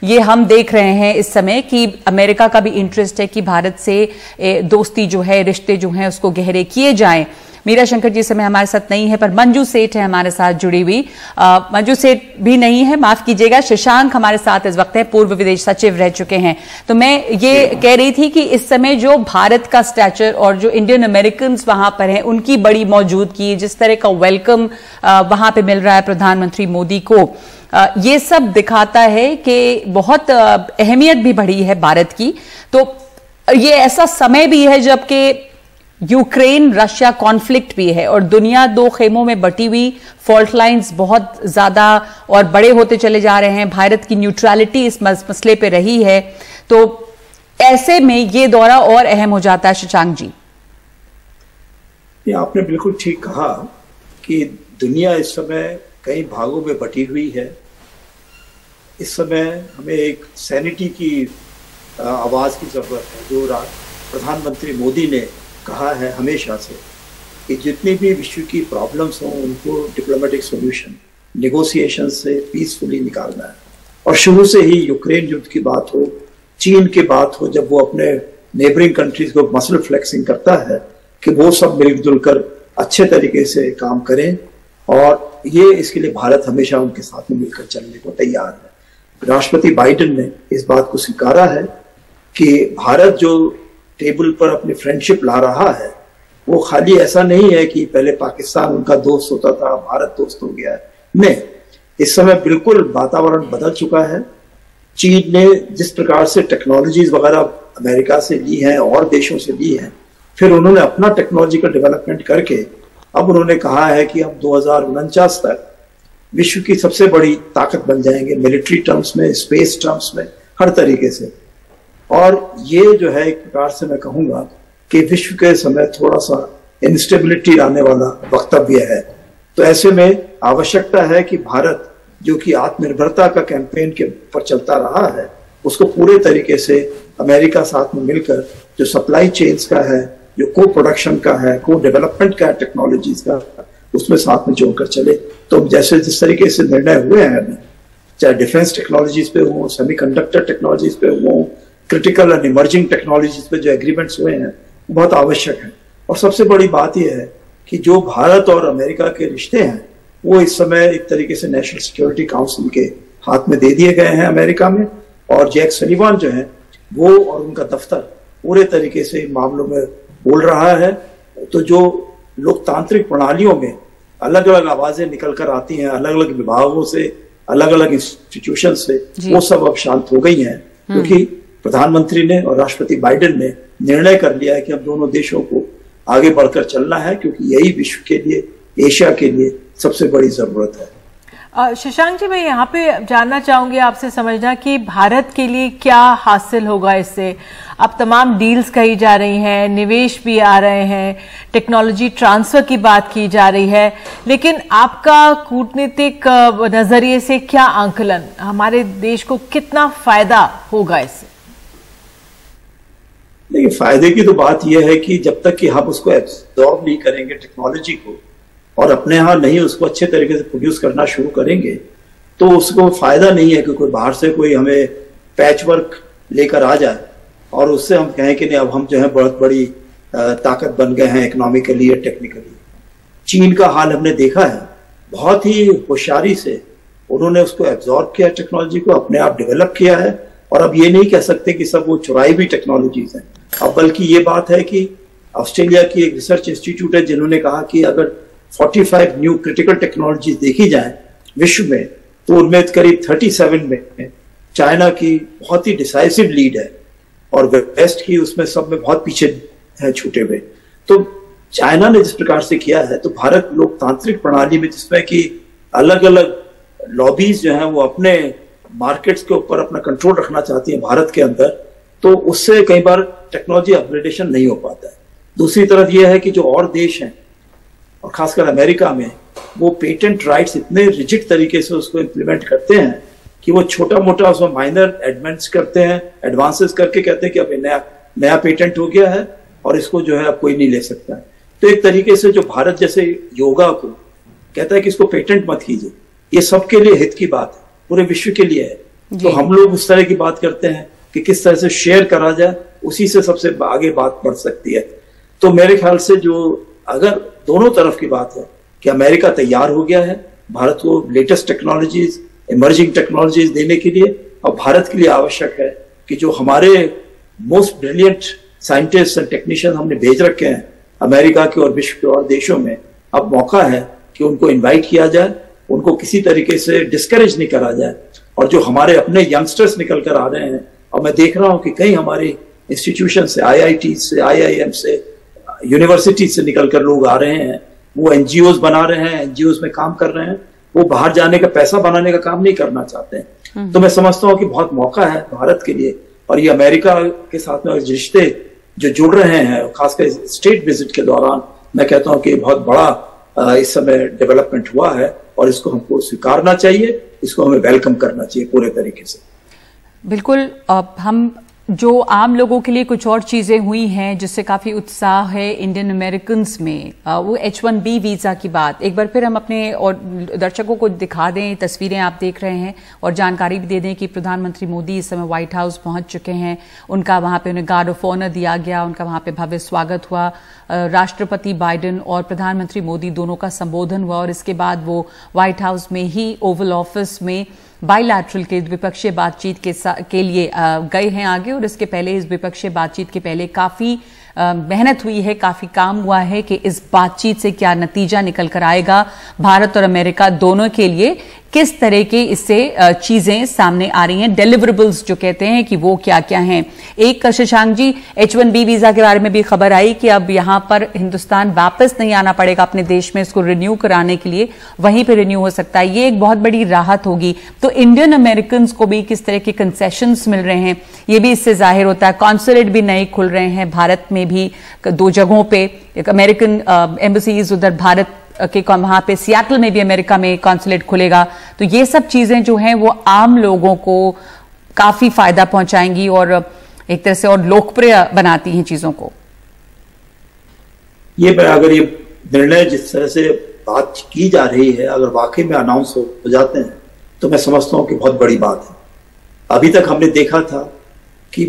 ये हम देख रहे हैं इस समय कि अमेरिका का भी इंटरेस्ट है कि भारत से दोस्ती जो है, रिश्ते जो हैं उसको गहरे किए जाएं। मीरा शंकर जी इस समय हमारे साथ नहीं है, पर मंजू सेठ है हमारे साथ जुड़ी हुई। मंजू सेठ भी नहीं है, माफ कीजिएगा, शशांक हमारे साथ इस वक्त है, पूर्व विदेश सचिव रह चुके हैं। तो मैं ये कह रही थी कि इस समय जो भारत का स्टैचर और जो इंडियन अमेरिकन वहां पर हैं उनकी बड़ी मौजूदगी, जिस तरह का वेलकम वहां पे मिल रहा है प्रधानमंत्री मोदी को, ये सब दिखाता है कि बहुत अहमियत भी बढ़ी है भारत की। तो ये ऐसा समय भी है जबकि यूक्रेन रशिया कॉन्फ्लिक्ट भी है और दुनिया दो खेमों में बटी हुई, फॉल्ट लाइंस बहुत ज्यादा और बड़े होते चले जा रहे हैं, भारत की न्यूट्रलिटी इस मसले पे रही है। तो ऐसे में ये दौरा और अहम हो जाता है। शशांक जी, ये आपने बिल्कुल ठीक कहा कि दुनिया इस समय कई भागों में बटी हुई है। इस समय हमें एक सैनिटी की आवाज की जरूरत है, जो प्रधानमंत्री मोदी ने कहा है हमेशा से कि जितनी भी विश्व की प्रॉब्लम्स हों उनको डिप्लोमेटिक सॉल्यूशन, नेगोशिएशन से पीसफुली निकालना है। और शुरू से ही यूक्रेन युद्ध की बात हो, चीन की बात हो, जब वो अपने नेबरिंग कंट्रीज को मसल फ्लेक्सिंग करता है कि वो सब मिलजुल कर अच्छे तरीके से काम करें, और ये इसके लिए भारत हमेशा उनके साथ में मिलकर चलने को तैयार है। राष्ट्रपति बाइडेन ने इस बात को स्वीकारा है कि भारत जो टेबल पर अपनी फ्रेंडशिप ला रहा है वो खाली ऐसा नहीं है कि पहले पाकिस्तान उनका दोस्त होता था, भारत दोस्त हो गया है। नहीं, इस समय बिल्कुल वातावरण बदल चुका है। चीन ने जिस प्रकार से टेक्नोलॉजीज वगैरह अमेरिका से ली हैं और देशों से ली हैं, फिर उन्होंने अपना टेक्नोलॉजिकल डेवलपमेंट करके अब उन्होंने कहा है कि हम 2049 तक विश्व की सबसे बड़ी ताकत बन जाएंगे, मिलिट्री टर्म्स में, स्पेस टर्म्स में, हर तरीके से। और ये जो है एक प्रकार से मैं कहूंगा कि विश्व के समय थोड़ा सा इंस्टेबिलिटी लाने वाला वक्तव्य है। तो ऐसे में आवश्यकता है कि भारत, जो कि आत्मनिर्भरता का कैंपेन के ऊपर चलता रहा है, उसको पूरे तरीके से अमेरिका साथ में मिलकर जो सप्लाई चेन्स का है, जो को प्रोडक्शन का है, को डेवलपमेंट का है, टेक्नोलॉजीज का, उसमें साथ में जोड़कर चले। तो जैसे जिस तरीके से निर्णय हुए हैं अभी, चाहे डिफेंस टेक्नोलॉजीज पे हो, सेमीकंडक्टर टेक्नोलॉजीज पे हो, क्रिटिकल एंड इमर्जिंग टेक्नोलॉजीज पे जो एग्रीमेंट्स हुए हैं वो बहुत आवश्यक है। और सबसे बड़ी बात यह है कि जो भारत और अमेरिका के रिश्ते हैं वो इस समय एक तरीके से नेशनल सिक्योरिटी काउंसिल के हाथ में दे दिए गए हैं अमेरिका में, और जैक सलीवान जो है वो और उनका दफ्तर पूरे तरीके से इन मामलों में बोल रहा है। तो जो लोकतांत्रिक प्रणालियों में अलग अलग आवाजें निकल कर आती हैं, अलग अलग विभागों से, अलग अलग इंस्टीट्यूशन से, वो सब अब शांत हो गई हैं, क्योंकि प्रधानमंत्री ने और राष्ट्रपति बाइडेन ने निर्णय कर लिया है कि अब दोनों देशों को आगे बढ़कर चलना है, क्योंकि यही विश्व के लिए, एशिया के लिए सबसे बड़ी जरूरत है। शशांक जी, मैं यहाँ पे जानना चाहूंगी आपसे समझना कि भारत के लिए क्या हासिल होगा इससे। अब तमाम डील्स कही जा रही हैं, निवेश भी आ रहे हैं, टेक्नोलॉजी ट्रांसफर की बात की जा रही है, लेकिन आपका कूटनीतिक नजरिए से क्या आंकलन, हमारे देश को कितना फायदा होगा इससे? देखिए, फायदे की तो बात यह है कि जब तक कि हम उसको एब्जॉर्ब नहीं करेंगे टेक्नोलॉजी को, और अपने यहाँ नहीं उसको अच्छे तरीके से प्रोड्यूस करना शुरू करेंगे, तो उसको फायदा नहीं है कि कोई बाहर से कोई हमें पैच वर्क लेकर आ जाए और उससे हम कहें कि नहीं अब हम जो है बहुत बड़ी ताकत बन गए हैं इकोनॉमिकली या टेक्निकली। चीन का हाल हमने देखा है, बहुत ही होशियारी से उन्होंने उसको एब्जॉर्ब किया, टेक्नोलॉजी को अपने आप डेवलप किया है। और अब ये नहीं कह सकते कि सब वो चुराई हुई टेक्नोलॉजीज हैं, अब बल्कि ये बात है कि ऑस्ट्रेलिया की एक रिसर्च इंस्टीट्यूट है जिन्होंने कहा कि अगर 45 न्यू क्रिटिकल टेक्नोलॉजीज देखी जाए विश्व में, तो उनमें करीब 37 में चाइना की बहुत ही डिसाइसिव लीड है और वेस्ट की उसमें सब में बहुत पीछे है छूटे हुए। तो चाइना ने जिस प्रकार से किया है, तो भारत लोकतांत्रिक प्रणाली में जिसमें कि अलग अलग लॉबीज जो है वो अपने मार्केट्स के ऊपर अपना कंट्रोल रखना चाहती है भारत के अंदर, तो उससे कई बार टेक्नोलॉजी अपग्रेडेशन नहीं हो पाता है। दूसरी तरफ यह है कि जो और देश हैं और खासकर अमेरिका में, वो पेटेंट राइट्स इतने रिजिड तरीके से उसको इम्प्लीमेंट करते हैं कि वो छोटा मोटा उसमें माइनर एडमेंट्स करते हैं, एडवांसेस करके कहते हैं कि अब नया पेटेंट हो गया है और इसको जो है अब कोई नहीं ले सकता है। तो एक तरीके से जो भारत जैसे योगा को कहता है कि इसको पेटेंट मत कीजिए, ये सबके लिए हित की बात है, पूरे विश्व के लिए है तो हम लोग उस तरह की बात करते हैं कि किस तरह से शेयर करा जाए, उसी से सबसे आगे बात बढ़ सकती है। तो मेरे ख्याल से जो अगर दोनों तरफ की बात है कि अमेरिका तैयार हो गया है भारत को लेटेस्ट टेक्नोलॉजीज, इमर्जिंग टेक्नोलॉजीज देने के लिए, और भारत के लिए आवश्यक है कि जो हमारे most brilliant scientist and technician हमने भेज रखे हैं अमेरिका के और विश्व के और देशों में, अब मौका है कि उनको इनवाइट किया जाए, उनको किसी तरीके से डिस्करेज नहीं करा जाए। और जो हमारे अपने यंगस्टर्स निकल कर आ रहे हैं, और मैं देख रहा हूं कि कई हमारे इंस्टीट्यूशन से, IIT से, IIM से, यूनिवर्सिटी से निकल कर लोग आ रहे हैं, वो NGOs बना रहे हैं, NGOs में काम कर रहे हैं, वो बाहर जाने का, पैसा बनाने का काम नहीं करना चाहते हैं। तो मैं समझता हूं कि बहुत मौका है भारत के लिए, और ये अमेरिका के साथ में रिश्ते जो जुड़ रहे हैं, खासकर स्टेट विजिट के दौरान, मैं कहता हूं कि बहुत बड़ा इस समय डेवलपमेंट हुआ है, और इसको हमको स्वीकारना चाहिए, इसको हमें वेलकम करना चाहिए पूरे तरीके से। बिल्कुल। हम जो आम लोगों के लिए कुछ और चीजें हुई हैं जिससे काफी उत्साह है इंडियन अमेरिकन्स में, वो H1B वीजा की बात एक बार फिर हम अपने और दर्शकों को दिखा दें। तस्वीरें आप देख रहे हैं और जानकारी भी दे दें कि प्रधानमंत्री मोदी इस समय व्हाइट हाउस पहुंच चुके हैं। उनका वहां पे उन्हें गार्ड ऑफ ऑनर दिया गया, उनका वहां पे भव्य स्वागत हुआ। राष्ट्रपति बाइडेन और प्रधानमंत्री मोदी दोनों का संबोधन हुआ, और इसके बाद वो व्हाइट हाउस में ही ओवल ऑफिस में बायलैटरल के द्विपक्षीय बातचीत के लिए गए हैं आगे। और इसके पहले, इस द्विपक्षीय बातचीत के पहले काफी मेहनत हुई है, काफी काम हुआ है कि इस बातचीत से क्या नतीजा निकल कर आएगा भारत और अमेरिका दोनों के लिए, किस तरह के इससे चीजें सामने आ रही हैं, डिलीवरेबल्स जो कहते हैं कि वो क्या क्या हैं। एक शशांक जी, H1B वीजा के बारे में भी खबर आई कि अब यहां पर हिंदुस्तान वापस नहीं आना पड़ेगा अपने देश में, इसको रिन्यू कराने के लिए वहीं पे रिन्यू हो सकता है। ये एक बहुत बड़ी राहत होगी। तो इंडियन अमेरिकन को भी किस तरह के कंसेशंस मिल रहे हैं, ये भी इससे जाहिर होता है। कॉन्सुलेट भी नए खुल रहे हैं भारत में भी 2 जगहों पे, एक अमेरिकन एम्बेसीज उधर भारत के, वहां पे सियाटल में भी अमेरिका में कॉन्सुलेट खुलेगा। तो ये सब चीजें जो हैं वो आम लोगों को काफी फायदा पहुंचाएंगी और एक तरह से और लोकप्रिय बनाती हैं चीजों को। ये अगर ये निर्णय जिस तरह से बात की जा रही है, अगर वाकई में अनाउंस हो जाते हैं, तो मैं समझता हूं कि बहुत बड़ी बात है। अभी तक हमने देखा था कि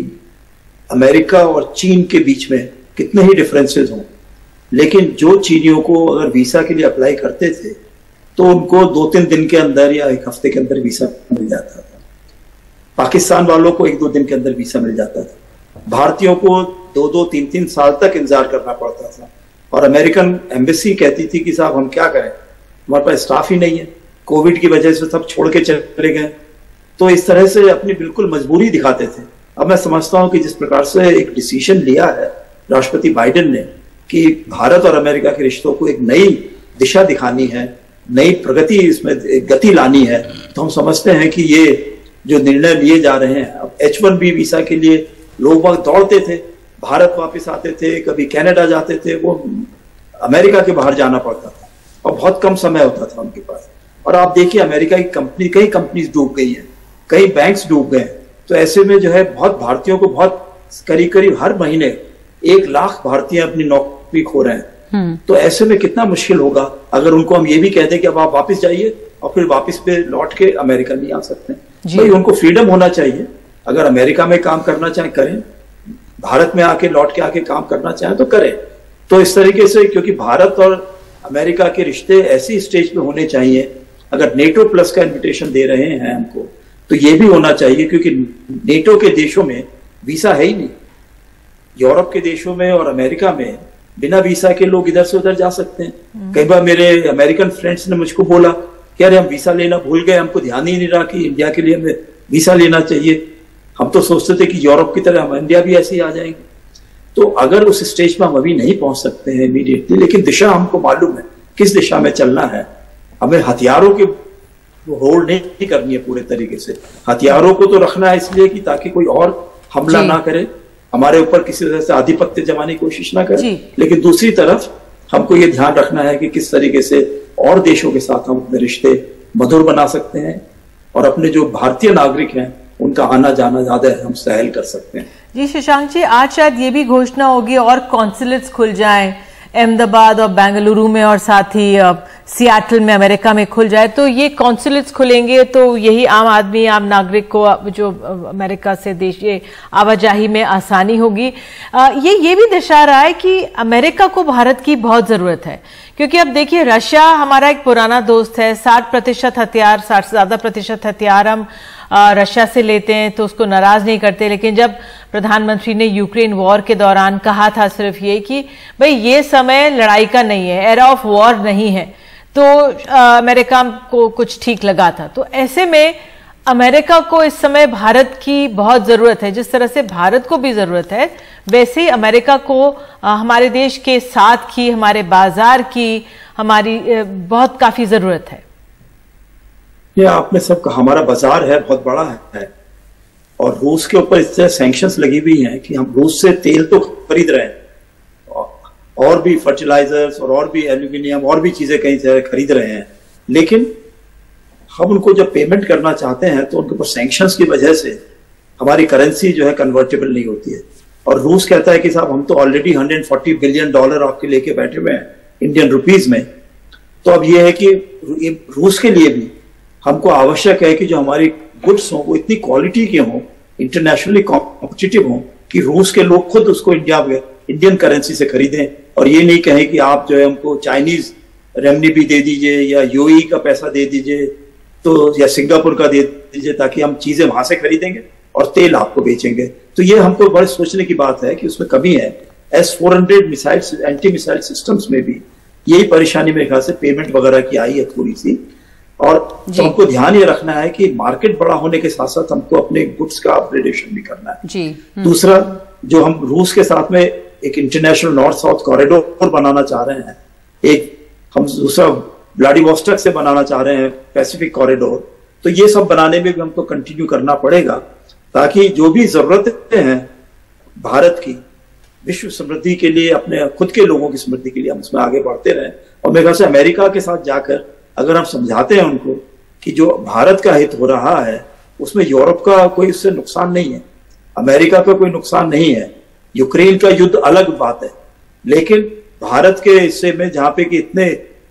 अमेरिका और चीन के बीच में कितने ही डिफरेंसेस हों, लेकिन जो चीनियों को अगर वीसा के लिए अप्लाई करते थे तो उनको 2-3 दिन के अंदर या 1 हफ्ते के अंदर वीसा मिल जाता था। पाकिस्तान वालों को 1-2 दिन के अंदर वीसा मिल जाता था। भारतीयों को 2-2, 3-3 साल तक इंतजार करना पड़ता था। और अमेरिकन एम्बेसी कहती थी कि साहब हम क्या करें, हमारे पास स्टाफ ही नहीं है, कोविड की वजह से सब छोड़ के चले गए। तो इस तरह से अपनी बिल्कुल मजबूरी दिखाते थे। अब मैं समझता हूं कि जिस प्रकार से एक डिसीजन लिया है राष्ट्रपति बाइडेन ने कि भारत और अमेरिका के रिश्तों को एक नई दिशा दिखानी है, नई प्रगति इसमें गति लानी है, तो हम समझते हैं कि ये जो निर्णय लिए जा रहे हैं। अब H1B वीसा के लिए लोग बहुत दौड़ते थे, भारत वापस आते थे, कभी कनाडा जाते थे, वो अमेरिका के बाहर जाना पड़ता था और बहुत कम समय होता था उनके पास। और आप देखिए अमेरिका की कंपनी, कई कंपनीज डूब गई हैं, कई बैंक्स डूब गए। तो ऐसे में जो है बहुत भारतीयों को बहुत करीब हर महीने 1 लाख भारतीय अपनी नौकरी खो रहे हैं। तो ऐसे में कितना मुश्किल होगा अगर उनको हम ये भी कहते हैं कि अब आप वापस जाइए और फिर वापस पे लौट के अमेरिका नहीं आ सकते। भाई उनको फ्रीडम होना चाहिए, अगर अमेरिका में काम करना चाहें करें, भारत में आके लौट के आके काम करना चाहें तो करें। तो इस तरीके से, क्योंकि भारत और अमेरिका के रिश्ते ऐसी स्टेज पे होने चाहिए, अगर नेटो प्लस का इन्विटेशन दे रहे हैं हमको तो ये भी होना चाहिए, क्योंकि नेटो के देशों में वीसा है ही नहीं। यूरोप के देशों में और अमेरिका में बिना वीसा के लोग इधर से उधर जा सकते हैं। कई बार मेरे अमेरिकन फ्रेंड्स ने मुझको बोला कि अरे हम वीसा लेना भूल गए, हमको ध्यान ही नहीं रहा कि इंडिया के लिए हमें वीसा लेना चाहिए। हम तो सोचते थे कि यूरोप की तरह हम इंडिया भी ऐसे ही आ जाएंगे। तो अगर उस स्टेज पर हम अभी नहीं पहुंच सकते हैं इमीडिएटली, लेकिन दिशा हमको मालूम है किस दिशा में चलना है। हमें हथियारों के होल्ड नहीं करनी है पूरे तरीके से। हथियारों को तो रखना है इसलिए कि ताकि कोई और हमला ना करे, हमारे ऊपर किसी तरह से आधिपत्य जमाने की कोशिश ना करे। लेकिन दूसरी तरफ हमको ये ध्यान रखना है कि किस तरीके से और देशों के साथ हम अपने रिश्ते मधुर बना सकते हैं और अपने जो भारतीय नागरिक हैं उनका आना जाना ज्यादा हम सहल कर सकते हैं। जी शशांक जी, आज शायद ये भी घोषणा होगी और कॉन्सुलेट्स खुल जाएं अहमदाबाद और बेंगलुरु में और साथ ही सियाटल में अमेरिका में खुल जाए तो ये कॉन्सुलेट्स खुलेंगे तो यही आम आदमी, आम नागरिक को जो अमेरिका से देश आवाजाही में आसानी होगी। ये भी दर्शा रहा है कि अमेरिका को भारत की बहुत जरूरत है, क्योंकि अब देखिए रशिया हमारा एक पुराना दोस्त है। 60% हथियार, 60 से ज्यादा प्रतिशत हथियार हम रशिया से लेते हैं तो उसको नाराज नहीं करते, लेकिन जब प्रधानमंत्री ने यूक्रेन वॉर के दौरान कहा था सिर्फ ये कि भाई ये समय लड़ाई का नहीं है, एरा ऑफ वॉर नहीं है, तो अमेरिका को कुछ ठीक लगा था। तो ऐसे में अमेरिका को इस समय भारत की बहुत जरूरत है। जिस तरह से भारत को भी जरूरत है वैसे ही अमेरिका को हमारे देश के साथ की, हमारे बाजार की, हमारी बहुत काफी जरूरत है। ये आपने सब कहा, हमारा बाजार है बहुत बड़ा है और रूस के ऊपर इतने सैंक्शंस लगी हुई हैं कि हम रूस से तेल तो खरीद रहे हैं और भी फर्टिलाइजर्स और भी एल्यूमिनियम और भी चीजें कहीं से खरीद रहे हैं, लेकिन हम उनको जब पेमेंट करना चाहते हैं तो उनके ऊपर सैंक्शंस की वजह से हमारी करेंसी जो है कन्वर्टेबल नहीं होती है। और रूस कहता है कि साहब हम तो ऑलरेडी $140 बिलियन आपके लेके बैठे हुए हैं इंडियन रुपीज में। तो अब ये है कि रूस के लिए भी हमको आवश्यक है कि जो हमारी गुड्स हों वो इतनी क्वालिटी के हों, इंटरनेशनली कॉम्पिटिटिव हों कि रूस के लोग खुद उसको इंडियन करेंसी से खरीदें और ये नहीं कहें कि आप जो है हमको चाइनीज रेमनीबी दे दीजिए या यूएई का पैसा दे दीजिए तो या सिंगापुर का दे दीजिए ताकि हम चीजें वहां से खरीदेंगे और तेल आपको बेचेंगे। तो ये हमको बड़े सोचने की बात है कि उसमें कमी है। S-400 missile, anti missile systems में भी यही परेशानी मेरे ख्याल से पेमेंट वगैरह की आई है थोड़ी सी। और तो हमको ध्यान ये रखना है कि मार्केट बड़ा होने के साथ साथ हमको अपने गुड्स का अपग्रेडेशन भी करना है जी। दूसरा, जो हम रूस के साथ में एक इंटरनेशनल नॉर्थ साउथ कॉरिडोर बनाना चाह रहे हैं, एक हम दूसरा व्लादिवोस्टॉक से बनाना चाह रहे हैं पैसिफिक कॉरिडोर, तो ये सब बनाने में भी हमको कंटिन्यू करना पड़ेगा ताकि जो भी जरूरतें हैं भारत की विश्व समृद्धि के लिए, अपने खुद के लोगों की समृद्धि के लिए हम उसमें आगे बढ़ते रहें। और मेरे ख्याल से अमेरिका के साथ जाकर अगर हम समझाते हैं उनको कि जो भारत का हित हो रहा है उसमें यूरोप का कोई उससे नुकसान नहीं है, अमेरिका का कोई नुकसान नहीं है, यूक्रेन का युद्ध अलग बात है, लेकिन भारत के हिस्से में जहां पे कि इतने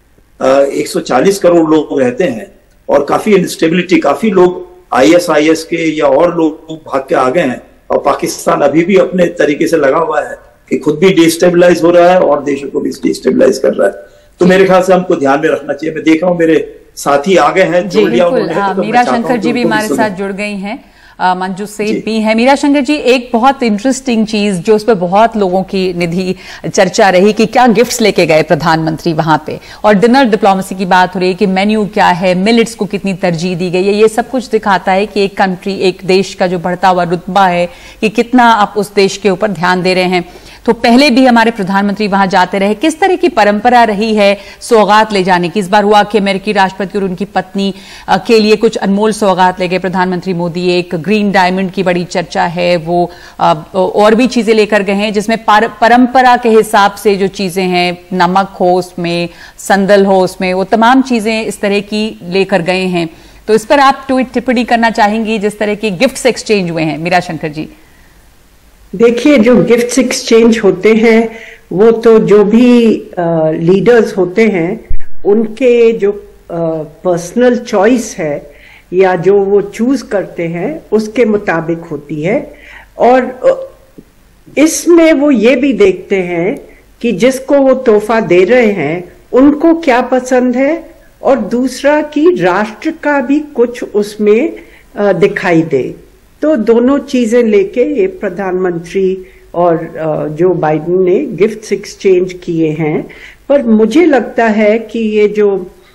140 करोड़ लोग रहते हैं और काफी इंस्टेबिलिटी, काफी लोग ISIS के या और लोग भाग के आ गए हैं और पाकिस्तान अभी भी अपने तरीके से लगा हुआ है कि खुद भी डिस्टेबलाइज हो रहा है और देशों को भी डिस्टेबलाइज कर रहा है। तो मेरे ख्याल से हमको ध्यान में रखना चाहिए। मैं देख रहा हूँ मेरे साथी आ गए हैं, जी बिल्कुल। मीरा शंकर जी भी हमारे साथ जुड़ गई हैं, मंजू सेठ भी हैं। मीरा शंकर जी, एक बहुत इंटरेस्टिंग चीज जो उस पर बहुत लोगों की निधि चर्चा रही कि क्या गिफ्ट्स लेके गए प्रधानमंत्री वहां पे, और डिनर डिप्लोमेसी की बात हो रही है कि मेन्यू क्या है, मिलेट्स को कितनी तरजीह दी गई है। ये सब कुछ दिखाता है कि एक कंट्री, एक देश का जो बढ़ता हुआ रुतबा है कि कितना आप उस देश के ऊपर ध्यान दे रहे हैं। तो पहले भी हमारे प्रधानमंत्री वहां जाते रहे, किस तरह की परंपरा रही है सौगात ले जाने की? इस बार हुआ कि अमेरिकी राष्ट्रपति और उनकी पत्नी के लिए कुछ अनमोल सौगात ले गए प्रधानमंत्री मोदी। एक ग्रीन डायमंड की बड़ी चर्चा है, वो और भी चीजें लेकर गए हैं जिसमें परंपरा के हिसाब से जो चीजें हैं, नमक हो उसमें, संदल हो उसमें, वो तमाम चीजें इस तरह की लेकर गए हैं। तो इस पर आप टिप्पणी करना चाहेंगी जिस तरह के गिफ्ट्स एक्सचेंज हुए हैं? मीरा शंकर जी, देखिए, जो गिफ्ट्स एक्सचेंज होते हैं वो तो जो भी लीडर्स होते हैं उनके जो पर्सनल चॉइस है या जो वो चूज करते हैं उसके मुताबिक होती है। और इसमें वो ये भी देखते हैं कि जिसको वो तोहफा दे रहे हैं उनको क्या पसंद है, और दूसरा कि राष्ट्र का भी कुछ उसमें दिखाई दे। तो दोनों चीजें लेके ये प्रधानमंत्री और जो बाइडेन ने गिफ्ट्स एक्सचेंज किए हैं। पर मुझे लगता है कि ये जो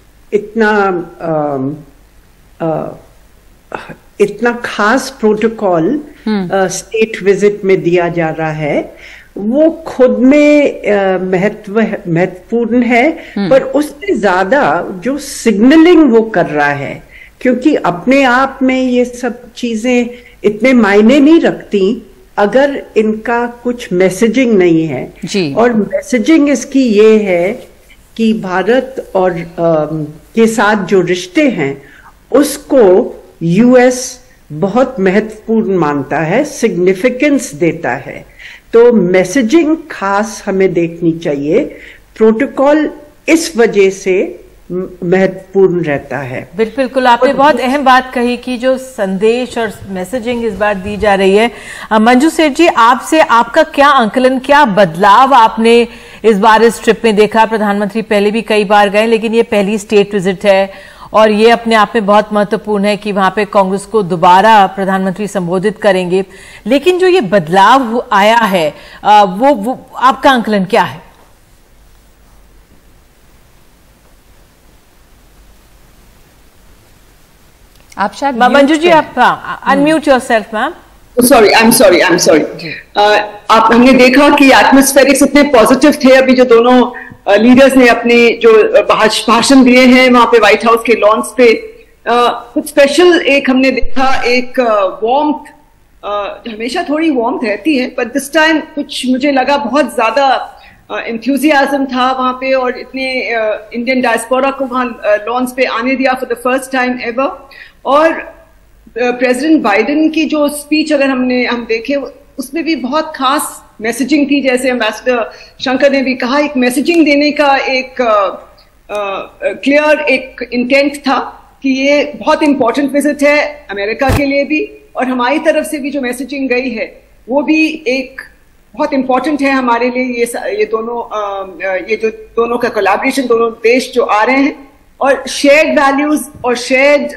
इतना खास प्रोटोकॉल स्टेट विजिट में दिया जा रहा है वो खुद में महत्वपूर्ण है, पर उससे ज्यादा जो सिग्नलिंग वो कर रहा है, क्योंकि अपने आप में ये सब चीजें इतने मायने नहीं रखती अगर इनका कुछ मैसेजिंग नहीं है जी। और मैसेजिंग इसकी ये है कि भारत और के साथ जो रिश्ते हैं उसको यूएस बहुत महत्वपूर्ण मानता है, सिग्निफिकेंस देता है। तो मैसेजिंग खास हमें देखनी चाहिए। प्रोटोकॉल इस वजह से महत्वपूर्ण रहता है। बिल्कुल, आपने बहुत अहम बात कही कि जो संदेश और मैसेजिंग इस बार दी जा रही है। मंजू सेठ जी, आपसे आपका क्या आंकलन, क्या बदलाव आपने इस बार इस ट्रिप में देखा? प्रधानमंत्री पहले भी कई बार गए, लेकिन ये पहली स्टेट विजिट है और ये अपने आप में बहुत महत्वपूर्ण है कि वहां पे कांग्रेस को दोबारा प्रधानमंत्री संबोधित करेंगे। लेकिन जो ये बदलाव आया है वो आपका आंकलन क्या है? आप शायद मंजू जी, आप unmute yourself ma'am. Sorry, I am sorry. आप हमने देखा कि एटमॉस्फेरिक्स इतने पॉजिटिव थे। अभी जो दोनों लीडर्स ने अपने जो भाषण दिए हैं वहां पे व्हाइट हाउस के लॉन्स पे, कुछ स्पेशल एक हमने देखा, एक वार्मथ, हमेशा थोड़ी वार्मथ रहती है, पर दिस टाइम कुछ मुझे लगा बहुत ज्यादा एंथुसियाज्म था वहां पे, और इतने इंडियन डायस्पोरा को वहां लॉन्स पे आने दिया for the first time ever. और प्रेसिडेंट बाइडेन की जो स्पीच अगर हम देखें, उसमें भी बहुत खास मैसेजिंग थी। जैसे एम्बेसडर शंकर ने भी कहा, एक मैसेजिंग देने का एक क्लियर एक इंटेंट था कि ये बहुत इंपॉर्टेंट विजिट है अमेरिका के लिए भी, और हमारी तरफ से भी जो मैसेजिंग गई है वो भी एक बहुत इंपॉर्टेंट है हमारे लिए। ये जो दोनों का कोलैबोरेशन, दोनों देश जो आ रहे हैं, और शेयर्ड वैल्यूज और शेयर्ड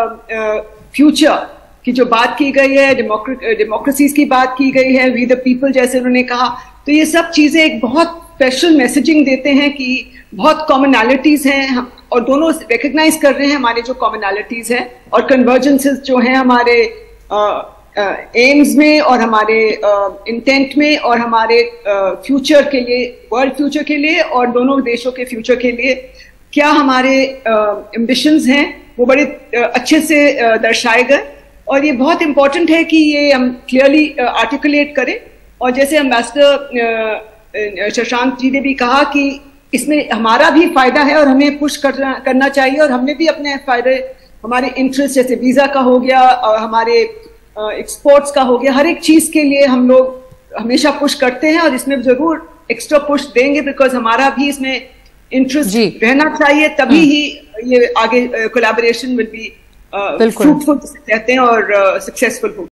फ्यूचर की जो बात की गई है, डेमोक्रेसीज की बात की गई है, वी द पीपल जैसे उन्होंने कहा, तो ये सब चीजें एक बहुत स्पेशल मैसेजिंग देते हैं कि बहुत कॉमनैलिटीज हैं और दोनों रिकग्नाइज कर रहे हैं हमारे जो कॉमनैलिटीज हैं और कन्वर्जेंसेस जो हैं हमारे एम्स में और हमारे इंटेंट में और हमारे फ्यूचर के लिए, वर्ल्ड फ्यूचर के लिए और दोनों देशों के फ्यूचर के लिए क्या हमारे एम्बिशंस हैं, वो बड़े अच्छे से दर्शाए गए। और ये बहुत इंपॉर्टेंट है कि ये हम क्लियरली आर्टिकुलेट करें। और जैसे एम्बेसडर शशांक जी ने भी कहा कि इसमें हमारा भी फायदा है और हमें पुश करना चाहिए, और हमने भी अपने फायदे, हमारे इंटरेस्ट जैसे वीजा का हो गया और हमारे एक्सपोर्ट्स का हो गया, हर एक चीज के लिए हम लोग हमेशा पुश करते हैं और इसमें जरूर एक्स्ट्रा पुश देंगे, बिकॉज हमारा भी इसमें इंटरेस्ट रहना चाहिए, तभी ही ये आगे कोलैबोरेशन विल बी फ्रूटफुल कहते हैं और सक्सेसफुल हो।